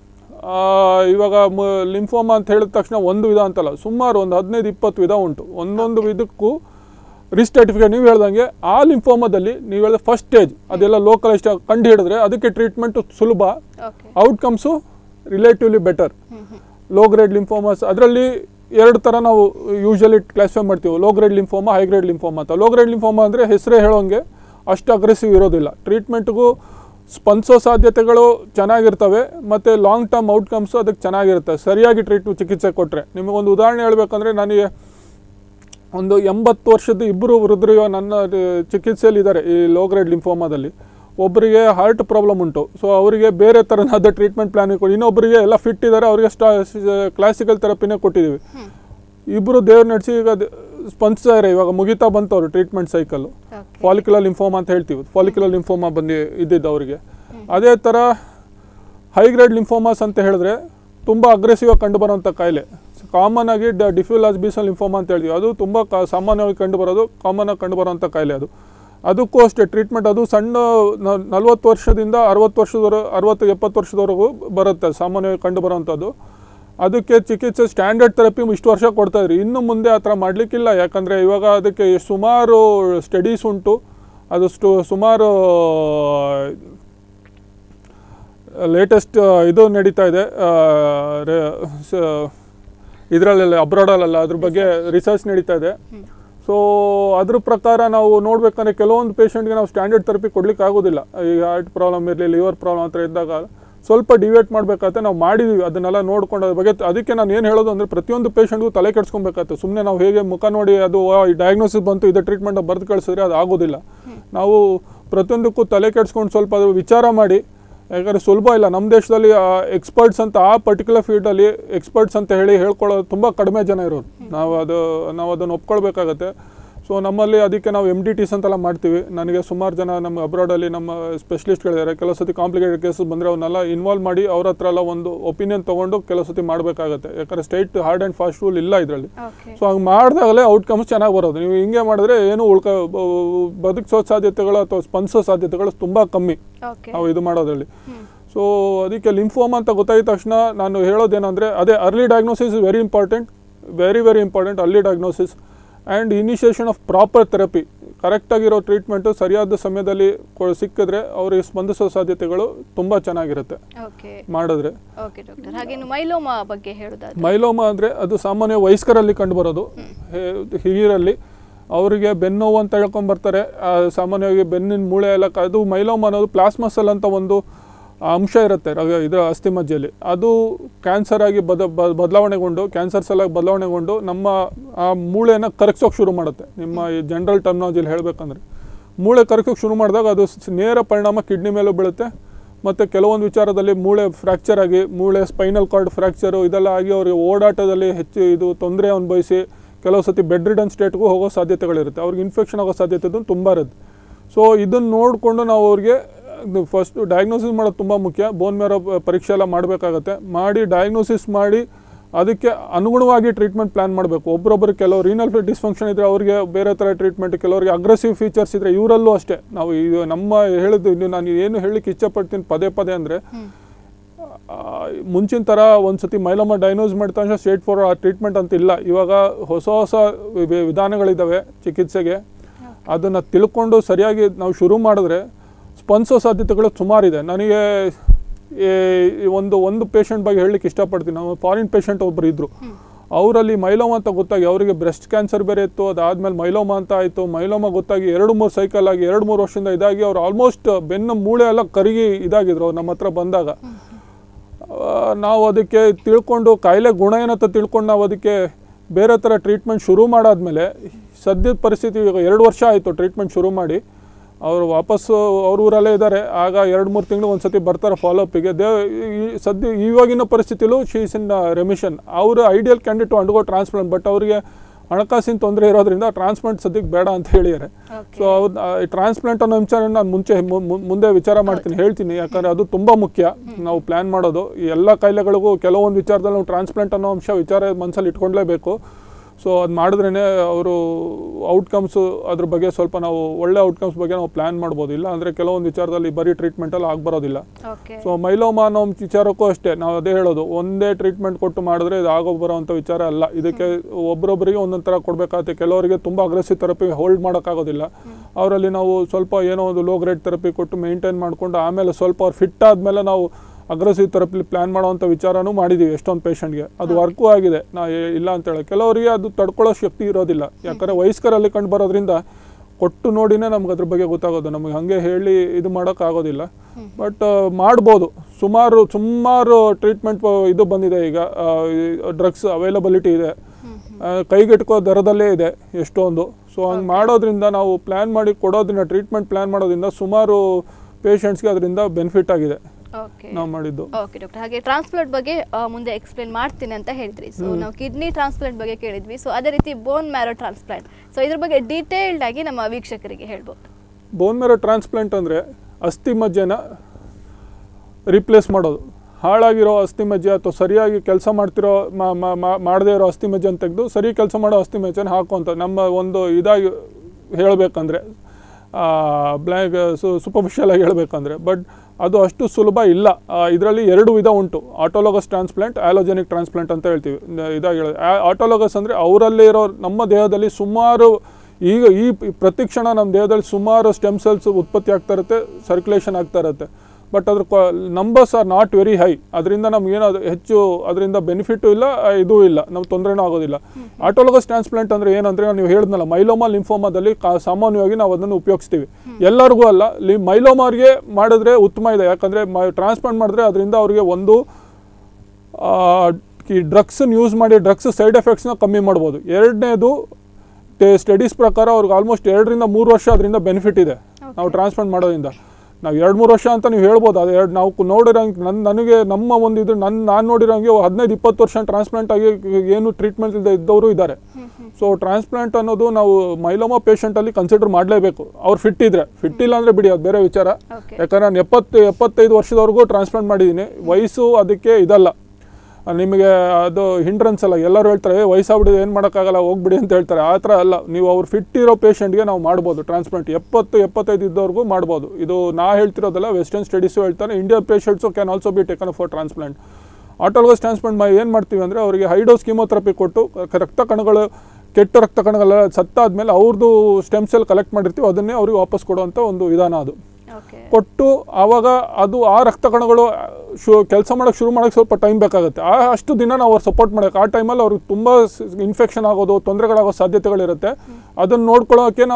ಇವಾಗ ಲಿಂಫೋಮಾ ಅಂತ ಹೇಳಿದ ತಕ್ಷಣ ಒಂದು ವಿಧ ಅಂತಲ್ಲ, ಸುಮಾರು ಒಂದು 15-20 ವಿಧ ಉಂಟು. ಒಂದೊಂದು ವಿಧಕ್ಕೂ ರಿಸ್ಕ್ ಸರ್ಟಿಫಿಕೇಟ್ ನೀವು ಹೇಳ್ದಂಗೆ ಆ ಲಿಂಫೋಮಾದಲ್ಲಿ ನೀವು ಹೇಳಿದ ಫಸ್ಟ್ ಸ್ಟೇಜ್ ಅದೆಲ್ಲ ಲೋಕಲೈಸ್ಟ್ ಕಂಡು ಹಿಡಿದ್ರೆ ಅದಕ್ಕೆ ಟ್ರೀಟ್ಮೆಂಟು ಸುಲಭ, outcomes relatively better. Low grade lymphomas ಅದರಲ್ಲಿ 2 ಥರ ನಾವು ಯೂಶಲಿ ಕ್ಲಾಸಿಫೈ ಮಾಡ್ತೀವಿ, low grade lymphoma, high grade lymphoma ಅಂತ. ಲೋ ಗ್ರೇಡ್ ಲಿಂಫೋಮಾ ಅಂದರೆ ಹೆಸರೇ ಹೇಳೋಂಗೆ ಅಷ್ಟು ಅಗ್ರೆಸಿವ್ ಇರೋದಿಲ್ಲ, ಟ್ರೀಟ್ಮೆಂಟ್ಗೂ ಸ್ಪಂದಿಸೋ ಸಾಧ್ಯತೆಗಳು ಚೆನ್ನಾಗಿರ್ತವೆ ಮತ್ತು ಲಾಂಗ್ ಟರ್ಮ್ ಔಟ್ಕಮ್ಸು ಅದಕ್ಕೆ ಚೆನ್ನಾಗಿರುತ್ತೆ ಸರಿಯಾಗಿ ಚಿಕಿತ್ಸೆ ಕೊಟ್ಟರೆ. ನಿಮಗೊಂದು ಉದಾಹರಣೆ ಹೇಳಬೇಕಂದ್ರೆ, ನನಗೆ ಒಂದು 80 ವರ್ಷದ ಇಬ್ಬರು ವೃದ್ಧರು ನನ್ನ ಚಿಕಿತ್ಸೆಯಲ್ಲಿದ್ದಾರೆ ಈ ಲೋ ಗ್ರೇಡ್ ಲಿಂಫೋಮಾದಲ್ಲಿ. ಒಬ್ಬರಿಗೆ ಹಾರ್ಟ್ ಪ್ರಾಬ್ಲಮ್ ಉಂಟು, ಸೊ ಅವರಿಗೆ ಬೇರೆ ಥರನಾದ ಟ್ರೀಟ್ಮೆಂಟ್ ಪ್ಲಾನ್ ಕೊಡಿ. ಇನ್ನೊಬ್ಬರಿಗೆ ಎಲ್ಲ ಫಿಟ್ ಇದ್ದಾರೆ, ಅವರಿಗೆ ಕ್ಲಾಸಿಕಲ್ ಥೆರಪಿನೇ ಕೊಟ್ಟಿದ್ದೀವಿ. ಇಬ್ಬರು ದೇವ್ರು ನಡೆಸಿ ಈಗ ಸ್ಪಂದಿಸ್ತಾ ಇದ್ದಾರೆ. ಇವಾಗ ಮುಗಿತಾ ಬಂತು ಅವರು ಟ್ರೀಟ್ಮೆಂಟ್ ಸೈಕಲ್ಲು. ಫಾಲಿಕ್ಯುಲರ್ ಲಿಂಫೋಮಾ ಅಂತ ಹೇಳ್ತೀವಿ, ಫಾಲಿಕ್ಯುಲರ್ ಲಿಂಫೋಮಾ ಇದ್ದಿದ್ದು ಅವರಿಗೆ. ಅದೇ ಥರ ಹೈ ಗ್ರೇಡ್ ಲಿಂಫೋಮಾಸ್ ಅಂತ ಹೇಳಿದ್ರೆ ತುಂಬ ಅಗ್ರೆಸಿವ್ ಆಗಿ ಕಂಡು ಬರೋಂಥ ಕಾಯಿಲೆ. ಕಾಮನ್ ಆಗಿ ಡಿಫ್ಯೂಸ್ ಲಾರ್ಜ್ ಬಿ-ಸೆಲ್ ಲಿಂಫೋಮಾ ಅಂತ ಹೇಳ್ತೀವಿ. ಅದು ತುಂಬ ಸಾಮಾನ್ಯವಾಗಿ ಕಂಡು ಬರೋದು, ಕಾಮನ್ ಆಗಿ ಕಂಡು ಬರೋಂಥ ಕಾಯಿಲೆ ಅದು. ಅದಕ್ಕೂ ಅಷ್ಟೇ ಟ್ರೀಟ್ಮೆಂಟ್ ಅದು ಸಣ್ಣ 40 ವರ್ಷದಿಂದ 60 ವರ್ಷದವರೆಗೂ 60-70 ವರ್ಷದವರೆಗೂ ಬರುತ್ತೆ ಸಾಮಾನ್ಯವಾಗಿ ಕಂಡು ಬರೋವಂಥದ್ದು. ಅದಕ್ಕೆ ಚಿಕಿತ್ಸೆ ಸ್ಟ್ಯಾಂಡರ್ಡ್ ಥೆರಪಿ ಇಷ್ಟು ವರ್ಷ ಕೊಡ್ತಾಯಿದ್ರಿ. ಇನ್ನು ಮುಂದೆ ಆ ಥರ ಮಾಡಲಿಕ್ಕಿಲ್ಲ, ಯಾಕಂದರೆ ಇವಾಗ ಅದಕ್ಕೆ ಸುಮಾರು ಸ್ಟಡೀಸ್ ಉಂಟು. ಅದು ಸುಮಾರು ಲೇಟೆಸ್ಟ್ ಇದು ನಡೀತಾ ಇದೆ ಇದರಲ್ಲೆಲ್ಲ, ಅಬ್ರಾಡಲ್ಲೆಲ್ಲ ಅದ್ರ ಬಗ್ಗೆ ರಿಸರ್ಚ್ ನಡೀತಾ ಇದೆ. ಸೊ ಅದ್ರ ಪ್ರಕಾರ ನಾವು ನೋಡಬೇಕಂದ್ರೆ ಕೆಲವೊಂದು ಪೇಷಂಟ್ಗೆ ನಾವು ಸ್ಟ್ಯಾಂಡರ್ಡ್ ಥೆರಪಿ ಕೊಡ್ಲಿಕ್ಕೆ ಆಗೋದಿಲ್ಲ. ಈ ಹಾರ್ಟ್ ಪ್ರಾಬ್ಲಮ್ ಇರಲಿ, ಲಿವರ್ ಪ್ರಾಬ್ಲಮ್ ಆ ಥರ ಇದ್ದಾಗ ಸ್ವಲ್ಪ ಡಿವೇಟ್ ಮಾಡಬೇಕಾಗತ್ತೆ. ನಾವು ಮಾಡಿದ್ದೀವಿ ಅದನ್ನೆಲ್ಲ ನೋಡ್ಕೊಂಡು ಅದ್ರ ಬಗ್ಗೆ. ಅದಕ್ಕೆ ನಾನು ಏನು ಹೇಳೋದು ಅಂದರೆ, ಪ್ರತಿಯೊಂದು ಪೇಷಂಟ್ಗೂ ತಲೆ ಕೆಡಿಸ್ಕೊಬೇಕಾಗತ್ತೆ. ಸುಮ್ಮನೆ ನಾವು ಹೇಗೆ ಮುಖ ನೋಡಿ ಅದು ಈ ಡಯಾಗ್ನೋಸಿಸ್ ಬಂತು ಇದು ಟ್ರೀಟ್ಮೆಂಟ್ ಬರೆದು ಕಳಿಸಿದ್ರೆ ಅದು ಆಗೋದಿಲ್ಲ. ನಾವು ಪ್ರತಿಯೊಂದಕ್ಕೂ ತಲೆ ಕೆಡಿಸ್ಕೊಂಡು ಸ್ವಲ್ಪ ಅದು ವಿಚಾರ ಮಾಡಿ, ಯಾಕಂದರೆ ಸುಲಭ ಇಲ್ಲ. ನಮ್ಮ ದೇಶದಲ್ಲಿ ಎಕ್ಸ್ಪರ್ಟ್ಸ್ ಅಂತ ಆ ಪರ್ಟಿಕ್ಯುಲರ್ ಫೀಲ್ಡಲ್ಲಿ ಎಕ್ಸ್ಪರ್ಟ್ಸ್ ಅಂತ ಹೇಳ್ಕೊಳ್ಳೋದು ತುಂಬ ಕಡಿಮೆ ಜನ ಇರೋದು. ನಾವು ಅದನ್ನು ಒಪ್ಕೊಳ್ಬೇಕಾಗತ್ತೆ. ಸೊ ನಮ್ಮಲ್ಲಿ ಅದಕ್ಕೆ ನಾವು MDTs ಅಂತೆಲ್ಲ ಮಾಡ್ತೀವಿ. ನನಗೆ ಸುಮಾರು ಜನ ನಮ್ಮ ಅಬ್ರಾಡಲ್ಲಿ ನಮ್ಮ ಸ್ಪೆಷಲಿಸ್ಟ್ಗಳಿದ್ದಾರೆ. ಕೆಲವು ಸತಿ ಕಾಂಪ್ಲಿಕೇಟೆಡ್ ಕೇಸಸ್ ಬಂದರೆ ಅವನ್ನೆಲ್ಲ ಇನ್ವಾಲ್ವ್ ಮಾಡಿ ಅವ್ರ ಹತ್ರ ಎಲ್ಲ ಒಂದು ಒಪಿನಿಯನ್ ತೊಗೊಂಡು ಕೆಲವು ಸತಿ ಮಾಡಬೇಕಾಗತ್ತೆ. ಯಾಕಂದರೆ straight hard and fast rule ಇಲ್ಲ ಇದರಲ್ಲಿ. ಸೊ ಹಂಗೆ ಮಾಡಿದಾಗಲೇ ಔಟ್ಕಮ್ಸ್ ಚೆನ್ನಾಗಿ ಬರೋದು. ನೀವು ಹಿಂಗೆ ಮಾಡಿದ್ರೆ ಏನು ಬದುಕಿಸೋ ಸಾಧ್ಯತೆಗಳು ಅಥವಾ ಸ್ಪಂದಿಸೋ ಸಾಧ್ಯತೆಗಳು ತುಂಬ ಕಮ್ಮಿ ನಾವು ಇದು ಮಾಡೋದ್ರಲ್ಲಿ. ಸೊ ಅದಕ್ಕೆ ಲಿಂಫೋಮಾ ಅಂತ ಗೊತ್ತಾಗಿದ ತಕ್ಷಣ ನಾನು ಹೇಳೋದೇನೆಂದರೆ, ಅದೇ early diagnosis is very important, very important. Early diagnosis and initiation of proper therapy, ಕರೆಕ್ಟಾಗಿರೋ ಟ್ರೀಟ್ಮೆಂಟು ಸರಿಯಾದ ಸಮಯದಲ್ಲಿ ಸಿಕ್ಕಿದ್ರೆ ಅವರಿಗೆ ಸ್ಪಂದಿಸೋ ಸಾಧ್ಯತೆಗಳು ತುಂಬ ಚೆನ್ನಾಗಿರುತ್ತೆ ಮಾಡಿದ್ರೆ. ಮೈಲೋಮಾ ಬಗ್ಗೆ ಹೇಳೋದಾದ್ರೆ, ಮೈಲೋಮಾ ಅಂದರೆ ಅದು ಸಾಮಾನ್ಯ ವಯಸ್ಕರಲ್ಲಿ ಕಂಡುಬರೋದು. ಹಿರಿಯರಲ್ಲಿ ಅವರಿಗೆ ಬೆನ್ನು ನೋವು ಅಂತ ಹೇಳ್ಕೊಂಬರ್ತಾರೆ. ಸಾಮಾನ್ಯವಾಗಿ ಬೆನ್ನಿನ ಮೂಳೆ ಎಲ್ಲ ಅದು ಮೈಲೋಮಾ ಅನ್ನೋದು ಪ್ಲಾಸ್ಮಾ ಸೆಲ್ ಅಂತ ಒಂದು ಅಂಶ ಇರುತ್ತೆ ಇದರ ಅಸ್ಥಿ ಮಜ್ಜೆಯಲ್ಲಿ. ಅದು ಕ್ಯಾನ್ಸರ್ ಆಗಿ ಬದಲಾವಣೆಗೊಂಡು ಕ್ಯಾನ್ಸರ್ ಸೆಲ್ ಆಗಿ ಬದಲಾವಣೆಗೊಂಡು ನಮ್ಮ ಆ ಮೂಳೆನ ಕರಗಿಸೋಕೆ ಶುರು ಮಾಡುತ್ತೆ. ನಿಮ್ಮ ಈ ಜನರಲ್ ಟರ್ಮಿನಾಲಜಿಯಲ್ಲಿ ಹೇಳಬೇಕಂದ್ರೆ ಮೂಳೆ ಕರಗಿಸೋಕೆ ಶುರು ಮಾಡಿದಾಗ ಅದು ನೇರ ಪರಿಣಾಮ ಕಿಡ್ನಿ ಮೇಲೂ ಬೀಳುತ್ತೆ. ಮತ್ತು ಕೆಲವೊಂದು ವಿಚಾರದಲ್ಲಿ ಮೂಳೆ ಫ್ರ್ಯಾಕ್ಚರ್ ಆಗಿ, ಮೂಳೆ ಸ್ಪೈನಲ್ ಕಾರ್ಡ್ ಫ್ರ್ಯಾಕ್ಚರು ಇದೆಲ್ಲ ಆಗಿ ಅವರಿಗೆ ಓಡಾಟದಲ್ಲಿ ಹೆಚ್ಚು ಇದು ತೊಂದರೆ ಅನುಭವಿಸಿ ಕೆಲವು ಸತಿ ಬೆಡ್ ರಿಡನ್ ಸ್ಟೇಟ್ಗೂ ಹೋಗೋ ಸಾಧ್ಯತೆಗಳಿರುತ್ತೆ. ಅವ್ರಿಗೆ ಇನ್ಫೆಕ್ಷನ್ ಆಗೋ ಸಾಧ್ಯತೆ ತುಂಬ ಇರುತ್ತೆ. ಸೊ ಇದನ್ನು ನೋಡಿಕೊಂಡು ನಾವು ಅವ್ರಿಗೆ ಫಸ್ಟ್ ಡಯಾಗ್ನೋಸಿಸ್ ಮಾಡೋದು ತುಂಬ ಮುಖ್ಯ. ಬೋನ್ ಮ್ಯಾರೋ ಪರೀಕ್ಷೆ ಎಲ್ಲ ಮಾಡಬೇಕಾಗತ್ತೆ. ಮಾಡಿ ಡಯಾಗ್ನೋಸಿಸ್ ಮಾಡಿ ಅದಕ್ಕೆ ಅನುಗುಣವಾಗಿ ಟ್ರೀಟ್ಮೆಂಟ್ ಪ್ಲ್ಯಾನ್ ಮಾಡಬೇಕು. ಒಬ್ಬರೊಬ್ಬರು ಕೆಲವು ರೀನಲ್ ಡಿಸ್ಫಂಕ್ಷನ್ ಇದ್ದರೆ ಅವ್ರಿಗೆ ಬೇರೆ ಥರ ಟ್ರೀಟ್ಮೆಂಟ್, ಕೆಲವರಿಗೆ ಅಗ್ರೆಸಿವ್ ಫೀಚರ್ಸ್ ಇದ್ದರೆ ಇವರಲ್ಲೂ ಅಷ್ಟೇ. ನಾವು ಇದು ನಮ್ಮ ಹೇಳಿದ್ದು ನಾನು ಏನು ಹೇಳಲಿಕ್ಕೆ ಇಷ್ಟಪಡ್ತೀನಿ ಪದೇ ಅಂದರೆ, ಮುಂಚಿನ ಥರ ಒಂದು ಸತಿ ಮೈಲೋಮಾ ಡಯಾಗ್ನೋಸ್ ಮಾಡಿದ ತಕ್ಷಣ ಸ್ಟ್ರೇಟ್ ಫಾರ್ವರ್ಡ್ ಆ ಟ್ರೀಟ್ಮೆಂಟ್ ಅಂತ ಇಲ್ಲ. ಇವಾಗ ಹೊಸ ವಿಧಾನಗಳಿದ್ದಾವೆ ಚಿಕಿತ್ಸೆಗೆ. ಅದನ್ನು ತಿಳ್ಕೊಂಡು ಸರಿಯಾಗಿ ನಾವು ಶುರು ಮಾಡಿದ್ರೆ ಸ್ಪಂದಿಸೋ ಸಾಧ್ಯತೆಗಳು ಸುಮಾರಿದೆ. ನನಗೆ ಒಂದು ಪೇಷಂಟ್ ಬಗ್ಗೆ ಹೇಳಲಿಕ್ಕೆ ಇಷ್ಟಪಡ್ತೀನಿ. ನಾವು ಫಾರಿನ್ ಪೇಷಂಟ್ ಒಬ್ಬರು ಇದ್ದರು. ಅವರಲ್ಲಿ ಮೈಲೋಮಾ ಅಂತ ಗೊತ್ತಾಗಿ ಅವರಿಗೆ ಬ್ರೆಸ್ಟ್ ಕ್ಯಾನ್ಸರ್ ಬೇರೆ ಇತ್ತು. ಅದಾದಮೇಲೆ ಮೈಲೋಮಾ ಅಂತ ಆಯಿತು. ಮೈಲೋಮಾ ಗೊತ್ತಾಗಿ 2-3 ಸೈಕಲ್ ಆಗಿ 2-3 ವರ್ಷದಿಂದ ಇದಾಗಿ ಅವ್ರು ಆಲ್ಮೋಸ್ಟ್ ಬೆನ್ನು ಮೂಳೆ ಎಲ್ಲ ಕರಗಿ ಇದಾಗಿದ್ರು. ನಮ್ಮ ಹತ್ರ ಬಂದಾಗ ನಾವು ಅದಕ್ಕೆ ತಿಳ್ಕೊಂಡು ಕಾಯಿಲೆ ಗುಣ ಏನಂತ ತಿಳ್ಕೊಂಡು ನಾವು ಅದಕ್ಕೆ ಬೇರೆ ಥರ ಟ್ರೀಟ್ಮೆಂಟ್ ಶುರು ಮಾಡಾದ್ಮೇಲೆ ಸದ್ಯದ ಪರಿಸ್ಥಿತಿ ಈಗ 2 ವರ್ಷ ಆಯಿತು ಟ್ರೀಟ್ಮೆಂಟ್ ಶುರು ಮಾಡಿ. ಅವರು ವಾಪಸ್ಸು ಅವ್ರ ಊರಲ್ಲೇ ಇದ್ದಾರೆ. ಆಗ 2-3 ತಿಂಗಳು ಒಂದು ಸತಿ ಬರ್ತಾರೆ ಫಾಲೋಅಪ್ಪಿಗೆ. ಸದ್ಯ ಇವಾಗಿನ ಪರಿಸ್ಥಿತಿಲೂ ಶಿ ಇಸ್ ಇನ್ ರೆಮಿಷನ್. ಅವರು ideal candidate to undergo transplant, but ಅವರಿಗೆ ಹಣಕಾಸಿನ ತೊಂದರೆ ಇರೋದ್ರಿಂದ ಟ್ರಾನ್ಸ್ಪ್ಲಾಂಟ್ ಸದ್ಯಕ್ಕೆ ಬೇಡ ಅಂತ ಹೇಳಿದ್ದಾರೆ. ಸೊ ಅವ್ರು ಟ್ರಾನ್ಸ್ಪ್ಲಾಂಟ್ ಅನ್ನೋ ವಿಚಾರ ನಾನು ಮುಂದೆ ವಿಚಾರ ಮಾಡ್ತೀನಿ, ಹೇಳ್ತೀನಿ. ಯಾಕಂದರೆ ಅದು ತುಂಬ ಮುಖ್ಯ ನಾವು ಪ್ಲ್ಯಾನ್ ಮಾಡೋದು. ಎಲ್ಲ ಕಾಯಿಲೆಗಳಿಗೂ ಕೆಲವೊಂದು ವಿಚಾರದಲ್ಲಿ ನಾವು ಟ್ರಾನ್ಸ್ಪ್ಲಾಂಟ್ ಅನ್ನೋ ವಿಚಾರ ಮನಸ್ಸಲ್ಲಿ ಇಟ್ಕೊಂಡ್ಲೇಬೇಕು. ಸೊ ಅದು ಮಾಡಿದ್ರೇ ಅವರು ಔಟ್ಕಮ್ಸು ಅದ್ರ ಬಗ್ಗೆ ಸ್ವಲ್ಪ ನಾವು ಒಳ್ಳೆ ಔಟ್ಕಮ್ಸ್ ಬಗ್ಗೆ ನಾವು ಪ್ಲ್ಯಾನ್ ಮಾಡ್ಬೋದು. ಇಲ್ಲ ಅಂದರೆ ಕೆಲವೊಂದು ವಿಚಾರದಲ್ಲಿ ಬರೀ ಟ್ರೀಟ್ಮೆಂಟಲ್ಲಿ ಆಗ್ಬರೋದಿಲ್ಲ. ಸೊ ಮೈಲೋಮಾ ಅನ್ನೋ ವಿಚಾರಕ್ಕೂ ಅಷ್ಟೇ ನಾವು ಅದೇ ಹೇಳೋದು, ಒಂದೇ ಟ್ರೀಟ್ಮೆಂಟ್ ಕೊಟ್ಟು ಮಾಡಿದ್ರೆ ಇದು ಆಗೋಬರೋವಂಥ ವಿಚಾರ ಅಲ್ಲ. ಇದಕ್ಕೆ ಒಬ್ಬರೊಬ್ಬರಿಗೆ ಒಂದೊಂದು ಥರ ಕೊಡಬೇಕಾಗುತ್ತೆ. ಕೆಲವರಿಗೆ ತುಂಬ ಅಗ್ರೆಸಿವ್ ಥೆರಪಿ ಹೋಲ್ಡ್ ಮಾಡೋಕ್ಕಾಗೋದಿಲ್ಲ. ಅವರಲ್ಲಿ ನಾವು ಸ್ವಲ್ಪ ಏನೋ ಒಂದು ಲೋ ಗ್ರೇಡ್ ಥೆರಪಿ ಕೊಟ್ಟು ಮೇಂಟೈನ್ ಮಾಡಿಕೊಂಡು ಆಮೇಲೆ ಸ್ವಲ್ಪ ಅವ್ರು ಫಿಟ್ ಆದಮೇಲೆ ನಾವು ಅಗ್ರೆಸಿವ್ ಥೆರಪಿ ಪ್ಲ್ಯಾನ್ ಮಾಡೋವಂಥ ವಿಚಾರನೂ ಮಾಡಿದ್ದೀವಿ ಎಷ್ಟೊಂದು ಪೇಷಂಟ್ಗೆ. ಅದು ವರ್ಕೂ ಆಗಿದೆ, ಇಲ್ಲ ಅಂತೇಳಿ. ಕೆಲವರಿಗೆ ಅದು ತಡ್ಕೊಳ್ಳೋ ಶಕ್ತಿ ಇರೋದಿಲ್ಲ, ಯಾಕಂದರೆ ವಯಸ್ಕರಲ್ಲಿ ಕಂಡು ಬರೋದ್ರಿಂದ ಕೊಟ್ಟು ನೋಡಿನೇ ನಮ್ಗೆ ಅದ್ರ ಬಗ್ಗೆ ಗೊತ್ತಾಗೋದು. ನಮಗೆ ಹಾಗೆ ಹೇಳಿ ಇದು ಮಾಡೋಕ್ಕಾಗೋದಿಲ್ಲ, ಬಟ್ ಮಾಡ್ಬೋದು. ಸುಮಾರು ಟ್ರೀಟ್ಮೆಂಟ್ ಇದು ಬಂದಿದೆ ಈಗ. ಡ್ರಗ್ಸ್ ಅವೈಲಬಿಲಿಟಿ ಇದೆ, ಕೈಗೆಟ್ಕೋ ದರದಲ್ಲೇ ಇದೆ ಎಷ್ಟೊಂದು. ಸೊ ಹಂಗೆ ಮಾಡೋದ್ರಿಂದ ನಾವು ಪ್ಲ್ಯಾನ್ ಮಾಡಿ ಕೊಡೋದ್ರಿಂದ, ಟ್ರೀಟ್ಮೆಂಟ್ ಪ್ಲ್ಯಾನ್ ಮಾಡೋದ್ರಿಂದ ಸುಮಾರು ಪೇಷಂಟ್ಸ್ಗೆ ಅದರಿಂದ ಬೆನಿಫಿಟ್ ಆಗಿದೆ ನಾವು ಮಾಡಿದ್ದು. ಓಕೆ ಡಾಕ್ಟರ್, ಹಾಗೆ ಟ್ರಾನ್ಸ್ಪ್ಲಾಂಟ್ ಬಗ್ಗೆ ಮುಂದೆ ಎಕ್ಸ್ಪ್ಲೇನ್ ಮಾಡ್ತೀನಿ ಅಂತ ಹೇಳಿದ್ರಿ. ಸೊ ನಾವು ಕಿಡ್ನಿ ಟ್ರಾನ್ಸ್ಪ್ಲಾಂಟ್ ಬಗ್ಗೆ ಕೇಳಿದ್ವಿ. ಸೊ ಅದೇ ರೀತಿ ಬೋನ್ ಮ್ಯಾರೋ ಟ್ರಾನ್ಸ್ಪ್ಲಾಂಟ್, ಸೊ ಇದ್ರ ಬಗ್ಗೆ ಡೀಟೇಲ್ಡ್ ಆಗಿ ನಮ್ಮ ವೀಕ್ಷಕರಿಗೆ ಹೇಳ್ಬೋದು. ಬೋನ್ ಮ್ಯಾರೋ ಟ್ರಾನ್ಸ್ಪ್ಲಾಂಟ್ ಅಂದರೆ ಅಸ್ಥಿ ಮಜ್ಜೆನ ರಿಪ್ಲೇಸ್ ಮಾಡೋದು. ಹಾಳಾಗಿರೋ ಅಸ್ಥಿ ಮಜ್ಜೆ ಅಥವಾ ಸರಿಯಾಗಿ ಕೆಲಸ ಮಾಡ್ತಿರೋ ಮಾಡದೇ ಇರೋ ಅಸ್ಥಿ ಮಜ್ಜೆನ ತೆಗೆದು ಸರಿ ಕೆಲಸ ಮಾಡೋ ಅಸ್ಥಿ ಮಜ್ಜೆನ ಹಾಕುವಂಥ ನಮ್ಮ ಒಂದು ಇದಾಗಿ ಹೇಳಬೇಕಂದ್ರೆ, ಸೂಪರ್ಫಿಷಿಯಲ್ ಆಗಿ ಹೇಳಬೇಕಂದ್ರೆ. ಬಟ್ ಅದು ಅಷ್ಟು ಸುಲಭ ಇಲ್ಲ. ಇದರಲ್ಲಿ 2 ವಿಧ ಉಂಟು, ಆಟೋಲೋಗಸ್ ಟ್ರಾನ್ಸ್ಪ್ಲಾಂಟ್, ಆಲೋಜೆನಿಕ್ ಟ್ರಾನ್ಸ್ಪ್ಲಾಂಟ್ ಅಂತ ಹೇಳ್ತೀವಿ. ಇದಾಗಿ ಹೇಳೋದು ಆಟೋಲೋಗಸ್ ಅಂದರೆ ಅವರಲ್ಲೇ ಇರೋ ನಮ್ಮ ದೇಹದಲ್ಲಿ ಸುಮಾರು ಈಗ ಈ ಪ್ರತಿಕ್ಷಣ ನಮ್ಮ ದೇಹದಲ್ಲಿ ಸುಮಾರು ಸ್ಟೆಮ್ ಸೆಲ್ಸ್ ಉತ್ಪತ್ತಿ ಆಗ್ತಾ ಇರುತ್ತೆ, ಸರ್ಕ್ಯುಲೇಷನ್ ಆಗ್ತಾ ಇರುತ್ತೆ. ಬಟ್ ಅದ್ರ numbers are not very high. ಅದರಿಂದ ನಮ್ಗೇನೋ ಹೆಚ್ಚು ಅದರಿಂದ ಬೆನಿಫಿಟು ಇಲ್ಲ, ಇದೂ ಇಲ್ಲ, ನಮ್ಗೆ ತೊಂದರೆನೂ ಆಗೋದಿಲ್ಲ. ಆಟೋಲೋಗಸ್ ಟ್ರಾನ್ಸ್ಪ್ಲಾಂಟ್ ಅಂದರೆ ಏನಂದರೆ, ನೀವು ಹೇಳಿದ್ನಲ್ಲ ಮೈಲೋಮಾ ಲಿಂಫೋಮಾದಲ್ಲಿ ಸಾಮಾನ್ಯವಾಗಿ ನಾವು ಅದನ್ನು ಉಪಯೋಗಿಸ್ತೀವಿ. ಎಲ್ಲರಿಗೂ ಅಲ್ಲ, ಮೈಲೋಮಾರಿಗೆ ಮಾಡಿದ್ರೆ ಉತ್ತಮ ಇದೆ. ಯಾಕಂದರೆ ಟ್ರಾನ್ಸ್ಪ್ಲಾಂಟ್ ಮಾಡಿದ್ರೆ ಅದರಿಂದ ಅವರಿಗೆ ಒಂದು ಈ ಡ್ರಗ್ಸನ್ನು ಯೂಸ್ ಮಾಡಿ ಡ್ರಗ್ಸ್ ಸೈಡ್ ಎಫೆಕ್ಟ್ಸ್ನ ಕಮ್ಮಿ ಮಾಡ್ಬೋದು. ಎರಡನೇದು ಸ್ಟಡೀಸ್ ಪ್ರಕಾರ ಅವ್ರಿಗೆ ಆಲ್ಮೋಸ್ಟ್ 2ರಿಂದ 3 ವರ್ಷ ಅದರಿಂದ ಬೆನಿಫಿಟ್ ಇದೆ ನಾವು ಟ್ರಾನ್ಸ್ಪ್ಲಾಂಟ್ ಮಾಡೋದ್ರಿಂದ. ನಾವು 2-3 ವರ್ಷ ಅಂತ ನೀವು ಹೇಳ್ಬೋದು. ಅದು ನಾವು ನೋಡಿರೋಂಗೆ ನನಗೆ ನಮ್ಮ ಒಂದು ಇದು ನಾನು ನೋಡಿರೋಂಗೆ 15-20 ವರ್ಷ ಟ್ರಾನ್ಸ್ಪ್ಲಾಂಟ್ ಆಗಿ ಏನು ಟ್ರೀಟ್ಮೆಂಟ್ ಇಲ್ಲದೆ ಇದ್ದವರು ಇದ್ದಾರೆ. ಸೊ ಟ್ರಾನ್ಸ್ಪ್ಲಾಂಟ್ ಅನ್ನೋದು ನಾವು ಮೈಲೋಮಾ ಪೇಷಂಟಲ್ಲಿ ಕನ್ಸಿಡರ್ ಮಾಡಲೇಬೇಕು. ಅವ್ರು ಫಿಟ್ ಇದ್ದರೆ. ಫಿಟ್ ಇಲ್ಲ ಅಂದರೆ ಬಿಡಿ, ಅದು ಬೇರೆ ವಿಚಾರ. ಯಾಕಂದರೆ ನಾನು 70-75 ವರ್ಷದವರೆಗೂ ಟ್ರಾನ್ಸ್ಪ್ಲಾಂಟ್ ಮಾಡಿದ್ದೀನಿ. ವಯಸ್ಸು ಅದಕ್ಕೆ ಇದಲ್ಲ, ನಿಮಗೆ ಅದು ಹಿಂಡ್ರನ್ಸ್ ಅಲ್ಲ. ಎಲ್ಲರೂ ಹೇಳ್ತಾರೆ ವಯಸ್ಸಾಗ್ಬಿಡಿದೆ ಏನು ಮಾಡೋಕ್ಕಾಗಲ್ಲ ಹೋಗ್ಬಿಡಿ ಅಂತ ಹೇಳ್ತಾರೆ. ಆ ಥರ ಅಲ್ಲ. ನೀವು ಅವ್ರು ಫಿಟ್ ಇರೋ ಪೇಷಂಟ್ಗೆ ನಾವು ಮಾಡ್ಬೋದು ಟ್ರಾನ್ಸ್ಪ್ಲಾಂಟ್. 70-75 ಇದ್ದವ್ರಿಗೂ ಮಾಡ್ಬೋದು. ಇದು ನಾ ಹೇಳ್ತಿರೋದಲ್ಲ, ವೆಸ್ಟರ್ನ್ ಸ್ಟಡೀಸು ಹೇಳ್ತಾರೆ. Indian patients can also be taken for transplant. Autologous transplant ಏನು ಮಾಡ್ತೀವಿ ಅಂದರೆ, ಅವರಿಗೆ ಹೈಡೋಸ್ ಕೀಮೋಥೆರಪಿ ಕೊಟ್ಟು ರಕ್ತ ಕಣಗಳು, ಕೆಟ್ಟ ರಕ್ತ ಕಣಗಳೆಲ್ಲ ಸತ್ತಾದ್ಮೇಲೆ ಅವ್ರದ್ದು ಸ್ಟೆಮ್ ಸೆಲ್ ಕಲೆಕ್ಟ್ ಮಾಡಿರ್ತೀವಿ, ಅದನ್ನೇ ಅವ್ರಿಗೆ ವಾಪಸ್ ಕೊಡುವಂಥ ಒಂದು ವಿಧಾನ ಅದು. ಕೊಟ್ಟು ಆವಾಗ ಅದು ಆ ರಕ್ತ ಕಣಗಳು ಕೆಲಸ ಮಾಡೋಕ್ಕೆ ಶುರು ಮಾಡೋಕ್ಕೆ ಸ್ವಲ್ಪ ಟೈಮ್ ಬೇಕಾಗುತ್ತೆ. ಅಷ್ಟು ದಿನ ನಾವು ಅವ್ರು ಸಪೋರ್ಟ್ ಮಾಡೋಕ್ಕೆ, ಆ ಟೈಮಲ್ಲಿ ಅವ್ರಿಗೆ ತುಂಬ ಇನ್ಫೆಕ್ಷನ್ ಆಗೋದು, ತೊಂದರೆಗಳಾಗೋ ಸಾಧ್ಯತೆಗಳಿರುತ್ತೆ. ಅದನ್ನು ನೋಡ್ಕೊಳ್ಳೋಕ್ಕೆ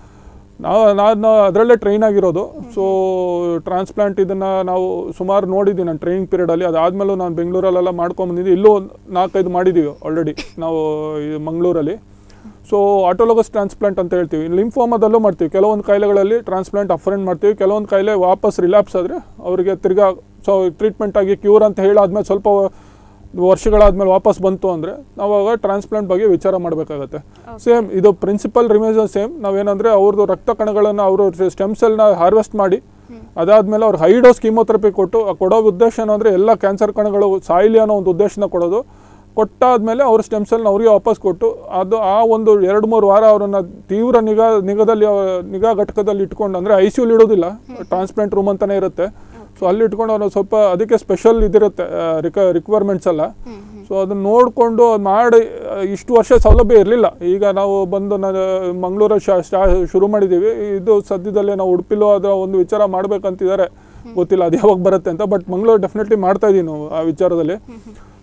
ನಾನು ಅದರಲ್ಲೇ ಟ್ರೈನ್ ಆಗಿರೋದು. ಸೊ ಟ್ರಾನ್ಸ್ಪ್ಲಾಂಟ್ ಇದನ್ನು ನಾವು ಸುಮಾರು ನೋಡಿದ್ದೀವಿ ನಾನು ಟ್ರೈನಿಂಗ್ ಪೀರಿಯಡಲ್ಲಿ. ಅದಾದಮೇಲೂ ನಾನು ಬೆಂಗಳೂರಲ್ಲೆಲ್ಲ ಮಾಡ್ಕೊಂಬಂದಿದ್ದೆ. ಇಲ್ಲೂ 4-5 ಮಾಡಿದ್ದೀವಿ ಆಲ್ರೆಡಿ ನಾವು ಮಂಗಳೂರಲ್ಲಿ. ಸೊ ಆಟೋಲೋಗಸ್ ಟ್ರಾನ್ಸ್ಪ್ಲಾಂಟ್ ಅಂತ ಹೇಳ್ತೀವಿ. ಲಿಂಫೋಮಾದಲ್ಲೂ ಮಾಡ್ತೀವಿ. ಕೆಲವೊಂದು ಕಾಯಿಲೆಗಳಲ್ಲಿ ಟ್ರಾನ್ಸ್ಪ್ಲಾಂಟ್ ಅಫ್ರೆಂಡ್ ಮಾಡ್ತೀವಿ. ಕೆಲವೊಂದು ಕಾಯಿಲೆ ವಾಪಸ್ ರಿಲ್ಯಾಪ್ಸ್ ಆದರೆ ಅವರಿಗೆ ತಿರ್ಗಾ ಟ್ರೀಟ್ಮೆಂಟ್ ಆಗಿ ಕ್ಯೂರ್ ಅಂತ ಹೇಳಾದ್ಮೇಲೆ ಸ್ವಲ್ಪ ವರ್ಷಗಳಾದ್ಮೇಲೆ ವಾಪಸ್ ಬಂತು ಅಂದರೆ ನಾವಾಗ ಟ್ರಾನ್ಸ್ಪ್ಲಾಂಟ್ ಬಗ್ಗೆ ವಿಚಾರ ಮಾಡಬೇಕಾಗತ್ತೆ. ಸೇಮ್ ಇದು ಪ್ರಿನ್ಸಿಪಲ್ ರಿಮೇಸ್ ಸೇಮ್. ನಾವೇನಂದರೆ ಅವ್ರದ್ದು ರಕ್ತ ಕಣಗಳನ್ನು ಅವರು ಸ್ಟೆಮ್ ಸೆಲ್ನ ಹಾರ್ವೆಸ್ಟ್ ಮಾಡಿ ಅದಾದಮೇಲೆ ಅವ್ರಿಗೆ ಹೈಡೋಸ್ ಕೀಮೋಥೆರಪಿ ಕೊಡೋ ಉದ್ದೇಶ ಏನಂದರೆ ಎಲ್ಲ ಕ್ಯಾನ್ಸರ್ ಕಣಗಳು ಸಾಯಿಲಿ ಅನ್ನೋ ಒಂದು ಉದ್ದೇಶನ ಕೊಡೋದು. ಕೊಟ್ಟಾದಮೇಲೆ ಅವ್ರ ಸ್ಟೆಮ್ ಸೆಲ್ನ ಅವರಿಗೆ ವಾಪಸ್ ಕೊಟ್ಟು ಅದು ಆ ಒಂದು 2-3 ವಾರ ಅವರನ್ನು ತೀವ್ರ ನಿಗಾ ಘಟಕದಲ್ಲಿ ಇಟ್ಕೊಂಡು, ಅಂದರೆ ಐ ಸಿ ಯುಲಿ ಇಡೋದಿಲ್ಲ, ಟ್ರಾನ್ಸ್ಪ್ಲಾಂಟ್ ರೂಮ್ ಅಂತಲೇ ಇರುತ್ತೆ. ಸೊ ಅಲ್ಲಿ ಇಟ್ಕೊಂಡು ಅವ್ರು ಸ್ವಲ್ಪ ಅದಕ್ಕೆ ಸ್ಪೆಷಲ್ ಇದಿರುತ್ತೆ ರಿಕ್ವೈರ್ಮೆಂಟ್ಸ್ ಎಲ್ಲ. ಸೊ ಅದನ್ನು ನೋಡಿಕೊಂಡು ಮಾಡಿ ಇಷ್ಟು ವರ್ಷ ಸೌಲಭ್ಯ ಇರಲಿಲ್ಲ. ಈಗ ನಾವು ಬಂದು ಮಂಗಳೂರಲ್ಲಿ ಶುರು ಮಾಡಿದ್ದೀವಿ. ಇದು ಸದ್ಯದಲ್ಲೇ ನಾವು ಉಡುಪಿಲೂ ಅದರ ಒಂದು ವಿಚಾರ ಮಾಡಬೇಕಂತಿದ್ದಾರೆ, ಗೊತ್ತಿಲ್ಲ ಅದು ಯಾವಾಗ ಬರುತ್ತೆ ಅಂತ. ಬಟ್ ಮಂಗಳೂರು ಡೆಫಿನೆಟ್ಲಿ ಮಾಡ್ತಾಯಿದ್ದೀವಿ ನಾವು ಆ ವಿಚಾರದಲ್ಲಿ.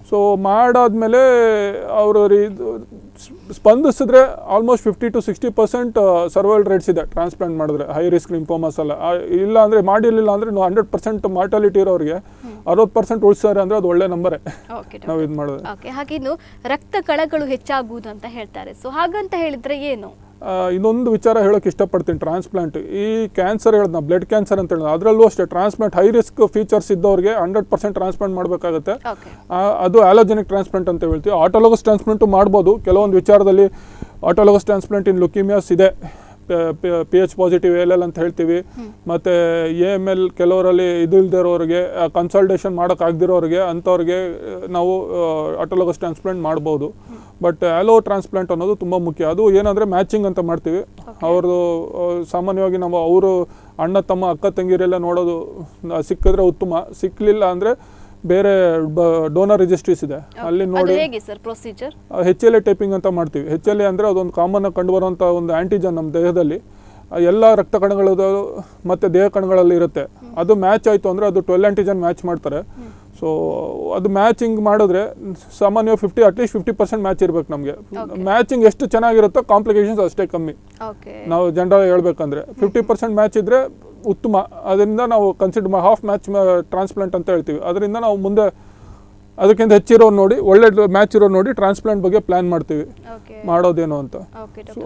ಸೊ ಮಾಡಾದ್ಮೇಲೆ ಅವರು ಸ್ಪಂದಿಸಿದ್ರೆ ಆಲ್ಮೋಸ್ಟ್ 50-60% ಸರ್ವೈವಲ್ ರೇಟ್ಸ್ ಇದೆ ಟ್ರಾನ್ಸ್ಪ್ಲಾಂಟ್ ಮಾಡಿದ್ರೆ ಹೈ ರಿಸ್ಕ್ ಲಿಂಫೋಮಾಸ್ ಎಲ್ಲ. ಇಲ್ಲ ಅಂದರೆ ಮಾಡಿರಲಿಲ್ಲ ಅಂದರೆ 100% ಮಾರ್ಟಾಲಿಟಿ ಇರೋರಿಗೆ 60% ಉಳಿಸ್ತಾರೆ ಅಂದರೆ ಅದು ಒಳ್ಳೆ ನಂಬರೇ ನಾವು ಇದು ಮಾಡಿದ್ರೆ. ಓಕೆ, ಹಾಗೆ ಇನ್ನು ರಕ್ತ ಕಣಗಳು ಹೆಚ್ಚಾಗುವುದು ಅಂತ ಹೇಳ್ತಾರೆ. ಸೊ ಹಾಗಂತ ಹೇಳಿದ್ರೆ ಏನು? ಇನ್ನೊಂದು ವಿಚಾರ ಹೇಳೋಕೆ ಇಷ್ಟಪಡ್ತೀನಿ. ಟ್ರಾನ್ಸ್ಪ್ಲಾಂಟ್ ಈ ಕ್ಯಾನ್ಸರ್ ಹೇಳಿದ್ನ ಬ್ಲಡ್ ಕ್ಯಾನ್ಸರ್ ಅಂತ ಹೇಳಿದ ಅದರಲ್ಲೂ ಅಷ್ಟೇ ಟ್ರಾನ್ಸ್ಪ್ಲಾಂಟ್ ಹೈ ರಿಸ್ಕ್ ಫೀಚರ್ಸ್ ಇದ್ದವ್ರಿಗೆ 100% ಟ್ರಾನ್ಸ್ಪ್ಲಾಂಟ್ ಮಾಡಬೇಕಾಗುತ್ತೆ. ಅದು ಆಲೋಜೆನಿಕ್ ಟ್ರಾನ್ಸ್ಪ್ಲಾಂಟ್ ಅಂತ ಹೇಳ್ತೀವಿ. ಆಟೋಲೋಗಸ್ ಟ್ರಾನ್ಸ್ಪ್ಲಾಂಟು ಮಾಡ್ಬೋದು. ಕೆಲವೊಂದು ವಿಚಾರದಲ್ಲಿ ಆಟೋಲೋಗಸ್ ಟ್ರಾನ್ಸ್ಪ್ಲಾಂಟ್ ಇನ್ ಲುಕೀಮಿಯಾಸ್ ಇದೆ, PH ಪಾಸಿಟಿವ್ ALL ಅಂತ ಹೇಳ್ತೀವಿ. ಮತ್ತು AML ಕೆಲವರಲ್ಲಿ ಇದು ಇಲ್ಲದೆ ಇರೋರಿಗೆ ಕನ್ಸಲ್ಟೇಷನ್ ಮಾಡೋಕ್ಕಾಗದಿರೋರಿಗೆ ಅಂಥವ್ರಿಗೆ ನಾವು ಆಟೋಲೋಗಸ್ ಟ್ರಾನ್ಸ್ಪ್ಲಾಂಟ್ ಮಾಡ್ಬೋದು. ಬಟ್ ಆಲೋ ಟ್ರಾನ್ಸ್ಪ್ಲಾಂಟ್ ಅನ್ನೋದು ತುಂಬ ಮುಖ್ಯ. ಅದು ಏನಂದರೆ ಮ್ಯಾಚಿಂಗ್ ಅಂತ ಮಾಡ್ತೀವಿ. ಅವ್ರದ್ದು ಸಾಮಾನ್ಯವಾಗಿ ನಾವು ಅವರು ಅಣ್ಣ ತಮ್ಮ ಅಕ್ಕ ತಂಗಿರೆಲ್ಲ ನೋಡೋದು ಸಿಕ್ಕಿದ್ರೆ ಉತ್ತಮ, ಸಿಕ್ಕಲಿಲ್ಲ ಅಂದರೆ ಬೇರೆ ಡೋನರ್ ರಿಜಿಸ್ಟ್ರೀಸ್ ಇದೆ, ಅಲ್ಲಿ ನೋಡಿ HLA ಟೈಪಿಂಗ್ ಅಂತ ಮಾಡ್ತೀವಿ. HLA ಅಂದರೆ ಅದೊಂದು ಕಾಮನ್ ಆಗಿ ಕಂಡುಬರುವಂಥ ಒಂದು ಆ್ಯಂಟಿಜನ್ ನಮ್ಮ ದೇಹದಲ್ಲಿ ಎಲ್ಲ ರಕ್ತ ಕಣಗಳದ್ದು ಮತ್ತು ದೇಹ ಕಣಗಳಲ್ಲಿ ಇರುತ್ತೆ. ಅದು ಮ್ಯಾಚ್ ಆಯಿತು ಅಂದರೆ ಅದು 12 ಆ್ಯಂಟಿಜನ್ ಮ್ಯಾಚ್ ಮಾಡ್ತಾರೆ. ಸೊ ಅದು ಮ್ಯಾಚಿಂಗ್ ಮಾಡಿದ್ರೆ ಸಾಮಾನ್ಯವಾಗಿ ಅಟ್ಲೀಸ್ಟ್ 50% ಮ್ಯಾಚ್ ಇರಬೇಕು ನಮಗೆ. ಮ್ಯಾಚಿಂಗ್ ಎಷ್ಟು ಚೆನ್ನಾಗಿರುತ್ತೋ ಕಾಂಪ್ಲಿಕೇಶನ್ಸ್ ಅಷ್ಟೇ ಕಮ್ಮಿ. ನಾವು ಜನರಲ್ ಹೇಳ್ಬೇಕಂದ್ರೆ 50% ಮ್ಯಾಚ್ ಇದ್ದರೆ ಉತ್ತಮ. ಅದರಿಂದ ನಾವು ಕನ್ಸಿಡರ್ ಹಾಫ್ ಮ್ಯಾಚ್ ಟ್ರಾನ್ಸ್ಪ್ಲಾಂಟ್ ಅಂತ ಹೇಳ್ತೀವಿ. ಅದರಿಂದ ನಾವು ಮುಂದೆ ಅದಕ್ಕಿಂತ ಹೆಚ್ಚಿರೋರು ನೋಡಿ, ಒಳ್ಳೆ ಮ್ಯಾಚ್ ಇರೋ ನೋಡಿ ಟ್ರಾನ್ಸ್ಪ್ಲಾಂಟ್ ಬಗ್ಗೆ ಪ್ಲಾನ್ ಮಾಡ್ತೀವಿ ಮಾಡೋದೇನು ಅಂತ. ಸೊ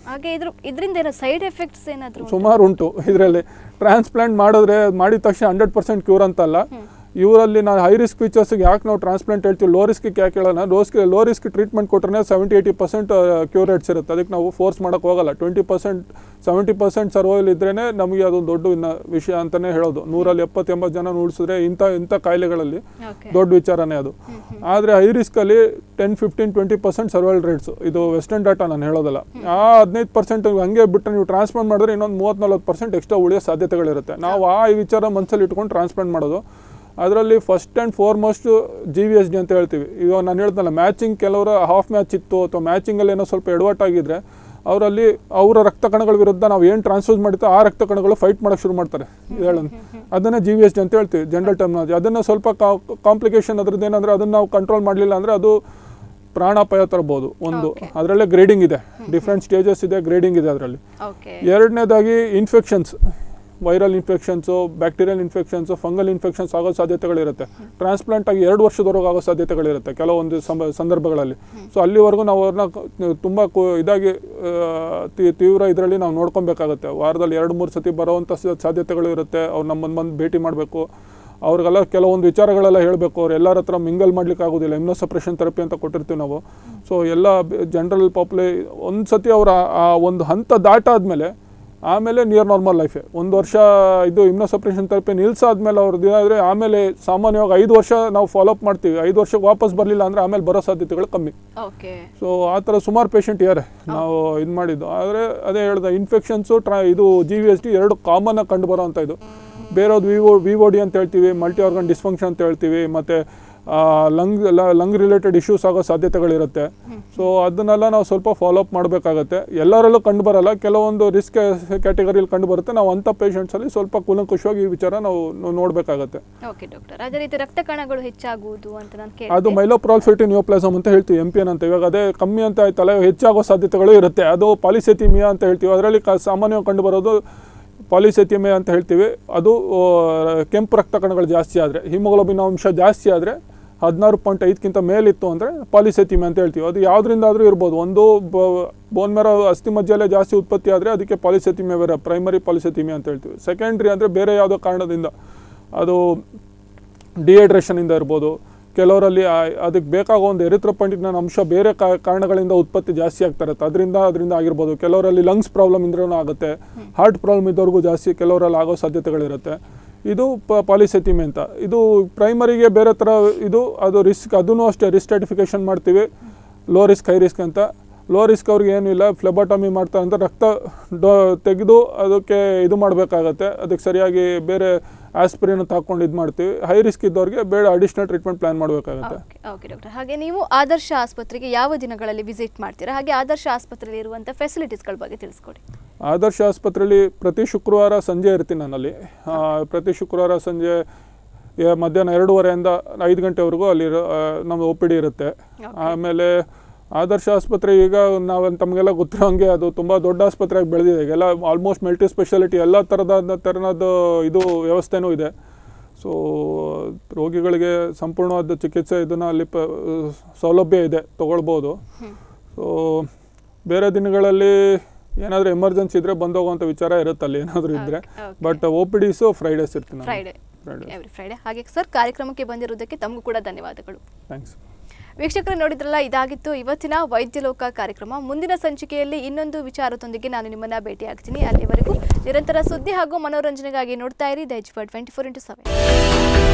ಸುಮಾರು ಉಂಟು ಇದರಲ್ಲಿ. ಟ್ರಾನ್ಸ್ಪ್ಲಾಂಟ್ ಮಾಡಿದ ತಕ್ಷಣ 100% ಕ್ಯೂರ್ ಅಂತಲ್ಲ. ಇವರಲ್ಲಿ ನಾವು ಹೈ ರಿಸ್ಕ್ ಫೀಚರ್ಸ್ಗೆ ಯಾಕೆ ನಾವು ಟ್ರಾನ್ಸ್ಪ್ಲಾಂಟ್ ಹೇಳ್ತೀವಿ, ಲೋ ರಿಸ್ಕಿಗೆ ಯಾಕೆ ಹೇಳೋಣ. ಲೋ ರಿಸ್ಕ್ ಟ್ರೀಟ್ಮೆಂಟ್ ಕೊಟ್ಟರೆ 70-80% ಕ್ಯೂರ್ ರೇಟ್ಸ್ ಇರುತ್ತೆ. ಅದಕ್ಕೆ ನಾವು ಫೋರ್ಸ್ ಮಾಡೋಕ್ಕೆ ಹೋಗಲ್ಲ. 20-70% ಸರ್ವೈವಲ್ ಇದ್ರೇ ನಮಗೆ ಅದೊಂದು ದೊಡ್ಡ ವಿಷಯ ಅಂತಲೇ ಹೇಳೋದು. 170-80 ಜನ ಉಳಿಸಿದ್ರೆ ಇಂಥ ಕಾಯಿಲೆಗಳಲ್ಲಿ ದೊಡ್ಡ ವಿಚಾರನೇ ಅದು. ಆದರೆ ಹೈ ರಿಸ್ಕಲ್ಲಿ 10-15-20% ಸರ್ವೈವಲ್ ರೇಟ್ಸು. ಇದು ವೆಸ್ಟರ್ನ್ ಡಾಟಾ ನಾನು ಹೇಳೋದಲ್ಲ. ಆ 15% ಹಂಗೆ ಬಿಟ್ಟರೆ ನೀವು ಟ್ರಾನ್ಸ್ಪ್ಲಾಂಟ್ ಮಾಡಿದ್ರೆ ಇನ್ನೊಂದು 30-40% ಎಕ್ಸ್ಟ್ರಾ ಉಳಿಯೋ ಸಾಧ್ಯತೆಗಳಿರುತ್ತೆ. ನಾವು ಆ ವಿಚಾರ ಮನಸ್ಸಲ್ಲಿ ಇಟ್ಕೊಂಡು ಟ್ರಾನ್ಸ್ಪ್ಲಾಂಟ್ ಮಾಡೋದು. ಅದರಲ್ಲಿ ಫಸ್ಟ್ ಆ್ಯಂಡ್ ಫಾರ್ಮೋಸ್ಟ್ GVHD ಅಂತ ಹೇಳ್ತೀವಿ. ಇವಾಗ ನಾನು ಹೇಳ್ದಲ್ಲ, ಮ್ಯಾಚಿಂಗ್ ಕೆಲವರು ಹಾಫ್ ಮ್ಯಾಚ್ ಇತ್ತು ಅಥವಾ ಮ್ಯಾಚಿಂಗಲ್ಲಿ ಏನೋ ಸ್ವಲ್ಪ ಎಡವಟ್ಟಾಗಿದ್ದರೆ ಅವರಲ್ಲಿ ಅವರ ರಕ್ತ ಕಣಗಳ ವಿರುದ್ಧ ನಾವು ಏನು ಟ್ರಾನ್ಸ್ಫ್ಯೂಸ್ ಮಾಡಿತ್ತು ಆ ರಕ್ತ ಕಣಗಳು ಫೈಟ್ ಮಾಡೋಕ್ಕೆ ಶುರು ಮಾಡ್ತಾರೆ. ಹೇಳೋದು ಅದನ್ನೇ GVHD ಅಂತ ಹೇಳ್ತೀವಿ ಜನರಲ್ ಟರ್ಮಿನಾಲಜಿ. ಅದನ್ನು ಸ್ವಲ್ಪ ಕಾಂಪ್ಲಿಕೇಶನ್ ಅದ್ರದ್ದು ಏನಂದರೆ ಅದನ್ನು ನಾವು ಕಂಟ್ರೋಲ್ ಮಾಡಲಿಲ್ಲ ಅಂದರೆ ಅದು ಪ್ರಾಣಾಪಾಯ ತರಬಹುದು. ಒಂದು ಅದರಲ್ಲೇ ಗ್ರೇಡಿಂಗ್ ಇದೆ, ಡಿಫ್ರೆಂಟ್ ಸ್ಟೇಜಸ್ ಇದೆ, ಗ್ರೇಡಿಂಗ್ ಇದೆ ಅದರಲ್ಲಿ. ಎರಡನೇದಾಗಿ infections, viral infections, bacterial infections, fungal infections ಆಗೋ ಸಾಧ್ಯತೆಗಳಿರುತ್ತೆ. ಟ್ರಾನ್ಸ್ಪ್ಲಾಂಟ್ ಆಗಿ 2 ವರ್ಷದವರೆಗೂ ಆಗೋ ಸಾಧ್ಯತೆಗಳಿರುತ್ತೆ ಕೆಲವೊಂದು ಸಂದರ್ಭಗಳಲ್ಲಿ. ಸೊ ಅಲ್ಲಿವರೆಗೂ ನಾವು ಅವ್ರನ್ನ ತುಂಬ ಇದಾಗಿ ತೀವ್ರ ಇದರಲ್ಲಿ ನಾವು ನೋಡ್ಕೊಬೇಕಾಗುತ್ತೆ. ವಾರದಲ್ಲಿ 2-3 ಸತಿ ಬರೋವಂಥ ಸಾಧ್ಯತೆಗಳು ಇರುತ್ತೆ. ಅವ್ರು ನಮ್ಮನ್ನು ಬಂದು ಭೇಟಿ ಮಾಡಬೇಕು. ಅವ್ರಿಗೆಲ್ಲ ಕೆಲವೊಂದು ವಿಚಾರಗಳೆಲ್ಲ ಹೇಳಬೇಕು. ಅವ್ರು ಎಲ್ಲರ ಹತ್ರ ಮಿಂಗಲ್ ಮಾಡ್ಲಿಕ್ಕೆ ಆಗೋದಿಲ್ಲ. ಇಮ್ಯುನೋಸಪ್ರೆಷನ್ ಥೆರಪಿ ಅಂತ ಕೊಟ್ಟಿರ್ತೀವಿ ನಾವು. ಸೊ ಎಲ್ಲ ಜನರಲ್ ಒಂದು ಸತಿ ಅವರ ಆ ಒಂದು ಹಂತ ದಾಟಾದ್ಮೇಲೆ ಆಮೇಲೆ ನಿಯರ್ ನಾರ್ಮಲ್ ಲೈಫೇ. 1 ವರ್ಷ ಇದು ಇಮ್ಯುನೋಸಪ್ರೆಷನ್ ಥೆರಪಿ ನಿಲ್ಸಾದ್ಮೇಲೆ ಅವ್ರದ್ದು ಏನಾದರೆ ಆಮೇಲೆ ಸಾಮಾನ್ಯವಾಗಿ 5 ವರ್ಷ ನಾವು ಫಾಲೋಅಪ್ ಮಾಡ್ತೀವಿ. 5 ವರ್ಷಕ್ಕೆ ವಾಪಸ್ ಬರಲಿಲ್ಲ ಅಂದರೆ ಆಮೇಲೆ ಬರೋ ಸಾಧ್ಯತೆಗಳು ಕಮ್ಮಿ. ಸೊ ಆ ಥರ ಸುಮಾರು ಪೇಷಂಟ್ ಇದ್ದಾರೆ ನಾವು ಇದು ಮಾಡಿದ್ದು. ಆದರೆ ಅದೇ ಹೇಳ್ದೆ, ಇನ್ಫೆಕ್ಷನ್ಸು ಇದು GVHD 2 ಕಾಮನ್ ಆಗಿ ಕಂಡು ಬರೋವಂಥ ಇದು. ಬೇರೆಯವ್ದು VOD ಅಂತ ಹೇಳ್ತೀವಿ, ಮಲ್ಟಿ ಆರ್ಗನ್ ಡಿಸ್ಫಂಕ್ಷನ್ ಅಂತ ಹೇಳ್ತೀವಿ, ಮತ್ತು ಲಂಗ್ ರಿಲೇಟೆಡ್ ಇಶ್ಯೂಸ್ ಆಗೋ ಸಾಧ್ಯತೆಗಳಿರುತ್ತೆ. ಸೊ ಅದನ್ನೆಲ್ಲ ನಾವು ಸ್ವಲ್ಪ ಫಾಲೋಅಪ್ ಮಾಡಬೇಕಾಗತ್ತೆ. ಎಲ್ಲರಲ್ಲೂ ಕಂಡು ಬರಲ್ಲ, ಕೆಲವೊಂದು ರಿಸ್ಕ್ ಕ್ಯಾಟಗರಿಯಲ್ಲಿ ಕಂಡು ಬರುತ್ತೆ. ನಾವು ಅಂಥ ಪೇಷಂಟ್ಸಲ್ಲಿ ಸ್ವಲ್ಪ ಕೂಲಂಕುಷವಾಗಿ ಈ ವಿಚಾರ ನಾವು ನೋಡಬೇಕಾಗತ್ತೆ. ರಕ್ತ ಕಣಗಳು ಹೆಚ್ಚಾಗುವುದು ಅಂತ ಅದು ಮೈಲೋಪ್ರಾಲ್ಫೇಟಿ ನಿಯೋಪ್ಲಾಸಮ್ ಅಂತ ಹೇಳ್ತೀವಿ, MPN ಅಂತ. ಇವಾಗ ಅದೇ ಕಮ್ಮಿ ಅಂತ ಆಯ್ತಲ್ಲ, ಹೆಚ್ಚಾಗೋ ಸಾಧ್ಯತೆಗಳು ಇರುತ್ತೆ. ಅದು ಪಾಲಿಸೆಥಿಮಿಯಾ ಅಂತ ಹೇಳ್ತೀವಿ. ಅದರಲ್ಲಿ ಸಾಮಾನ್ಯವಾಗಿ ಕಂಡು ಬರೋದು ಪಾಲಿಸೆಥಿಮಿಯಾ ಅಂತ ಹೇಳ್ತೀವಿ. ಅದು ಕೆಂಪು ರಕ್ತ ಕಣಗಳು ಜಾಸ್ತಿ ಆದರೆ, ಹಿಮೋಗ್ಲೋಬಿನ್ ಅಂಶ ಜಾಸ್ತಿ ಆದರೆ 16.5ಕ್ಕಿಂತ ಮೇಲಿತ್ತು ಅಂದರೆ ಪಾಲಿಸೆಥಿಮಿಯಾ ಅಂತ ಹೇಳ್ತೀವಿ. ಅದು ಯಾವುದರಿಂದಾದರೂ ಇರ್ಬೋದು. ಒಂದು ಬೋನ್ ಮ್ಯಾರೋ ಅಸ್ಥಿ ಮಜ್ಜೆಯಲ್ಲೇ ಜಾಸ್ತಿ ಉತ್ಪತ್ತಿ ಆದರೆ ಅದಕ್ಕೆ ಪಾಲಿಸೆಥಿಮಿಯಾ ಬೇರೆ, ಪ್ರೈಮರಿ ಪಾಲಿಸೆಥಿಮಿಯಾ ಅಂತ ಹೇಳ್ತೀವಿ. ಸೆಕೆಂಡ್ರಿ ಅಂದರೆ ಬೇರೆ ಯಾವುದೋ ಕಾರಣದಿಂದ, ಅದು ಡಿಹೈಡ್ರೇಷನಿಂದ ಇರ್ಬೋದು. ಕೆಲವರಲ್ಲಿ ಅದಕ್ಕೆ ಬೇಕಾಗೋ ಒಂದು ಎರಿಥ್ರೋಪಾಯಿಟಿನ್ ಅಂಶ ಬೇರೆ ಕಾರಣಗಳಿಂದ ಉತ್ಪತ್ತಿ ಜಾಸ್ತಿ ಆಗ್ತಾ ಇರುತ್ತೆ, ಅದರಿಂದ ಆಗಿರ್ಬೋದು. ಕೆಲವರಲ್ಲಿ ಲಂಗ್ಸ್ ಪ್ರಾಬ್ಲಮ್ ಇಂದ್ರೂ ಆಗುತ್ತೆ, ಹಾರ್ಟ್ ಪ್ರಾಬ್ಲಮ್ ಇದ್ದವ್ರಿಗೂ ಜಾಸ್ತಿ ಕೆಲವರಲ್ಲಿ ಆಗೋ ಸಾಧ್ಯತೆಗಳಿರುತ್ತೆ. ಇದು ಪಾಲಿಸೆಥಿಮಿಯಾ ಅಂತ. ಇದು ಪ್ರೈಮರಿಗೆ ಬೇರೆ ಥರ ಅದು ರಿಸ್ಕ್, ಅದೂ ಅಷ್ಟೇ ರಿಸ್ಕ್ ಸ್ಟ್ರಾಟಿಫಿಕೇಷನ್ ಮಾಡ್ತೀವಿ. ಲೋ ರಿಸ್ಕ್, ಹೈ ರಿಸ್ಕ್ ಅಂತ. ಲೋ ರಿಸ್ಕ್ ಅವ್ರಿಗೆ ಏನೂ ಇಲ್ಲ, ಫ್ಲೆಬೋಟಮಿ ಮಾಡ್ತಾರೆ ಅಂತ ರಕ್ತ ತೆಗೆದು ಅದಕ್ಕೆ ಇದು ಮಾಡಬೇಕಾಗತ್ತೆ. ಅದಕ್ಕೆ ಸರಿಯಾಗಿ ಬೇರೆ ಆಸ್ಪಿರಿನ್ ಅಂತ ಹಾಕೊಂಡು ಇದು ಮಾಡ್ತೀವಿ. ಹೈ ರಿಸ್ಕ್ ಇದ್ದವ್ರಿಗೆ ಬೇಡ ಅಡಿಷನಲ್ ಟ್ರೀಟ್ಮೆಂಟ್ ಪ್ಲಾನ್ ಮಾಡಬೇಕಾಗುತ್ತೆ. ಓಕೆ ಡಾಕ್ಟರ್, ಹಾಗೆ ನೀವು ಆದರ್ಶ ಆಸ್ಪತ್ರೆಗೆ ಯಾವ ದಿನಗಳಲ್ಲಿ ವಿಸಿಟ್ ಮಾಡ್ತೀರಾ? ಹಾಗೆ ಆದರ್ಶ ಆಸ್ಪತ್ರೆಯಲ್ಲಿ ಇರುವಂಥ ಫೆಸಿಲಿಟೀಸ್ಗಳ ಬಗ್ಗೆ ತಿಳಿಸ್ಕೊಡಿ. ಆದರ್ಶ ಆಸ್ಪತ್ರೆಯಲ್ಲಿ ಪ್ರತಿ ಶುಕ್ರವಾರ ಸಂಜೆ ಇರ್ತೀನಿ ನಾನಲ್ಲಿ. ಪ್ರತಿ ಶುಕ್ರವಾರ ಸಂಜೆ ಮಧ್ಯಾಹ್ನ 2:30 5 ಗಂಟೆವರೆಗೂ ಅಲ್ಲಿ ನಮ್ಮ ಒ ಪಿ ಡಿ ಇರುತ್ತೆ. ಆಮೇಲೆ ಆದರ್ಶ ಆಸ್ಪತ್ರೆ ಈಗ ನಾವು ತಮಗೆಲ್ಲ ಗೊತ್ತಿರೋ ಹಂಗೆ ಅದು ತುಂಬ ದೊಡ್ಡ ಆಸ್ಪತ್ರೆಯಾಗಿ ಬೆಳೆದಿದೆ. ಈಗೆಲ್ಲ ಆಲ್ಮೋಸ್ಟ್ ಮಲ್ಟಿ ಸ್ಪೆಷಾಲಿಟಿ ಎಲ್ಲ ಥರದ ಇದು ವ್ಯವಸ್ಥೆನೂ ಇದೆ. ಸೊ ರೋಗಿಗಳಿಗೆ ಸಂಪೂರ್ಣವಾದ ಚಿಕಿತ್ಸೆ ಇದನ್ನು ಅಲ್ಲಿ ಸೌಲಭ್ಯ ಇದೆ, ತೊಗೊಳ್ಬೋದು. ಸೊ ಬೇರೆ ದಿನಗಳಲ್ಲಿ ಏನಾದರೂ ಎಮರ್ಜೆನ್ಸಿ ಇದ್ದರೆ ಬಂದೋಗುವಂಥ ವಿಚಾರ ಇರುತ್ತೆ ಅಲ್ಲಿ ಏನಾದರೂ ಇದ್ದರೆ. But O P Ds Fridays ಇರ್ತೀನಿ, ಫ್ರೈಡೆ. ಹಾಗೆ ಸರ್, ಕಾರ್ಯಕ್ರಮಕ್ಕೆ ಬಂದಿರೋದಕ್ಕೆ ತಮಗೂ ಕೂಡ ಧನ್ಯವಾದಗಳು. ಥ್ಯಾಂಕ್ಸ್. ವೀಕ್ಷಕರು ನೋಡಿದ್ರಲ್ಲ, ಇದಾಗಿತ್ತು ಇವತ್ತಿನ ವೈದ್ಯಲೋಕ ಕಾರ್ಯಕ್ರಮ. ಮುಂದಿನ ಸಂಚಿಕೆಯಲ್ಲಿ ಇನ್ನೊಂದು ವಿಚಾರದೊಂದಿಗೆ ನಾನು ನಿಮ್ಮನ್ನ ಭೇಟಿಯಾಗ್ತೀನಿ. ಅಲ್ಲಿವರೆಗೂ ನಿರಂತರ ಸುದ್ದಿ ಹಾಗೂ ಮನೋರಂಜನೆಗಾಗಿ ನೋಡ್ತಾ ಇರಿ ದೈಜ್ 24x7.